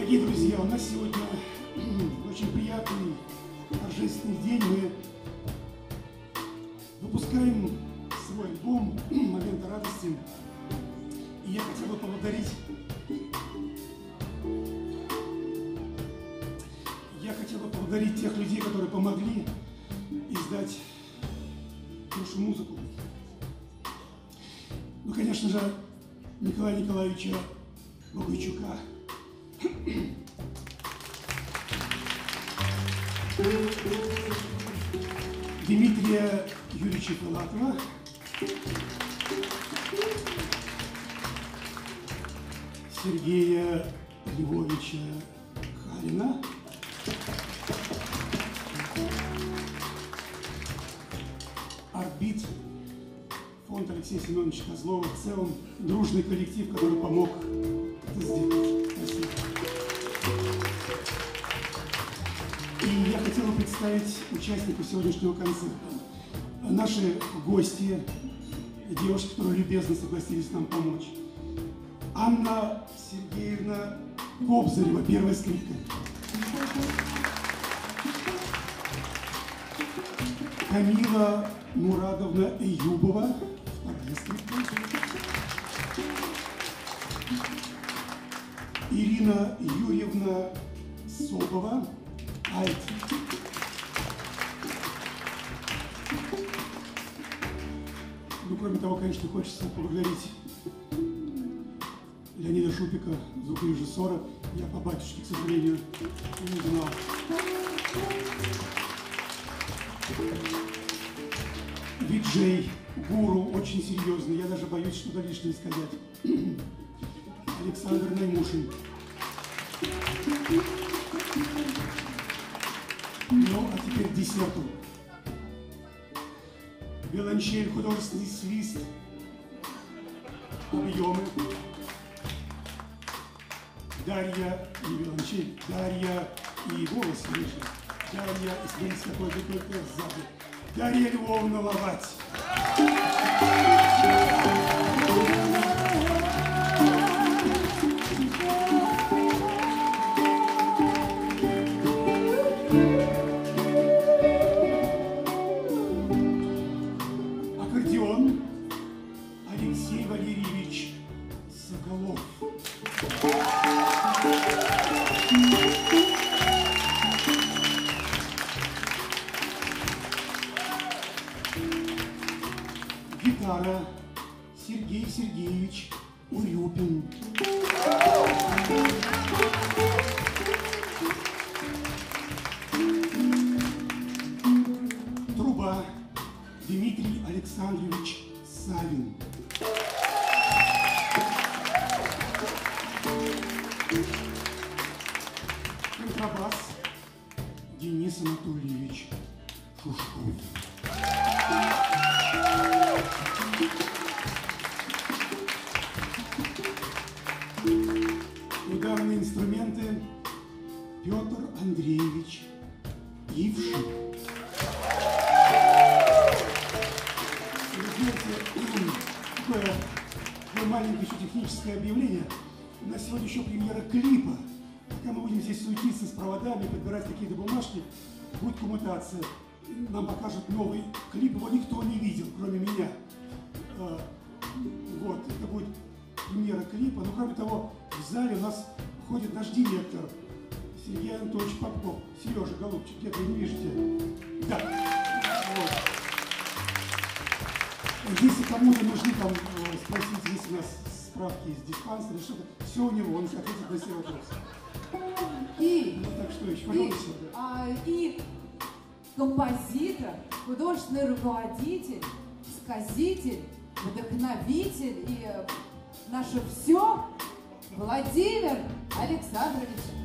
Дорогие друзья, у нас сегодня очень приятный, торжественный день. Мы выпускаем свой альбом «Моменты радости». И я хотел бы поблагодарить тех людей, которые помогли издать нашу музыку. Ну, конечно же, Николая Николаевича Богойчука. Дмитрия Юрьевича Филатова. Сергея Львовича Харина. Орбит, фонд Алексея Семеновича Козлова, в целом дружный коллектив, который помог это сделать. Спасибо. И я хотел бы представить участников сегодняшнего концерта. Наши гости, девушки, которые любезно согласились нам помочь. Анна Сергеевна Кобзарева, первая скрипка. Камила Мурадовна Эюбова, вторая скрипка. Ирина Юрьевна Собова, альт. Ну, кроме того, конечно, хочется поблагодарить Леонида Шупика, звукорежиссера. Я по батюшке, к сожалению, не знал. Виджей, гуру, очень серьезный. Я даже боюсь что-то лишнее сказать. Александр Наймушин. Ну, а теперь десерту. Виолончель, художественный свист, объемы. Дарья и виолончель, Дарья и голос выше. Дарья, и смотрите, какой вы только сзади. Дарья Львовна Ловать. Аккордеон Алексей Валерьевич Соколов. Гитара Сергей Сергеевич Урюпин. Труба Дмитрий Александрович Савин. Контрабас Денис Анатольевич Шушков. Ударные инструменты Петр Андреевич Ившин. Такое маленькое еще техническое объявление. У нас сегодня еще премьера клипа. Пока мы будем здесь суетиться с проводами, подбирать какие-то бумажки, будет коммутация. Нам покажут новый клип, его никто не видел, кроме меня. Вот, это будет премьера клипа. Но кроме того, в зале у нас ходит наш директор Сергей Анатольевич Попков. Сережа, голубчик, где-то не видите? Да. Вот. Если кому-то нужны там спросить, есть у нас справки из диспансера, что-то, все у него, он ответит на все вопросы. И, ну, так что еще, пожалуйста. и композитор, художественный руководитель, сказитель, вдохновитель и наше все Владимир Александрович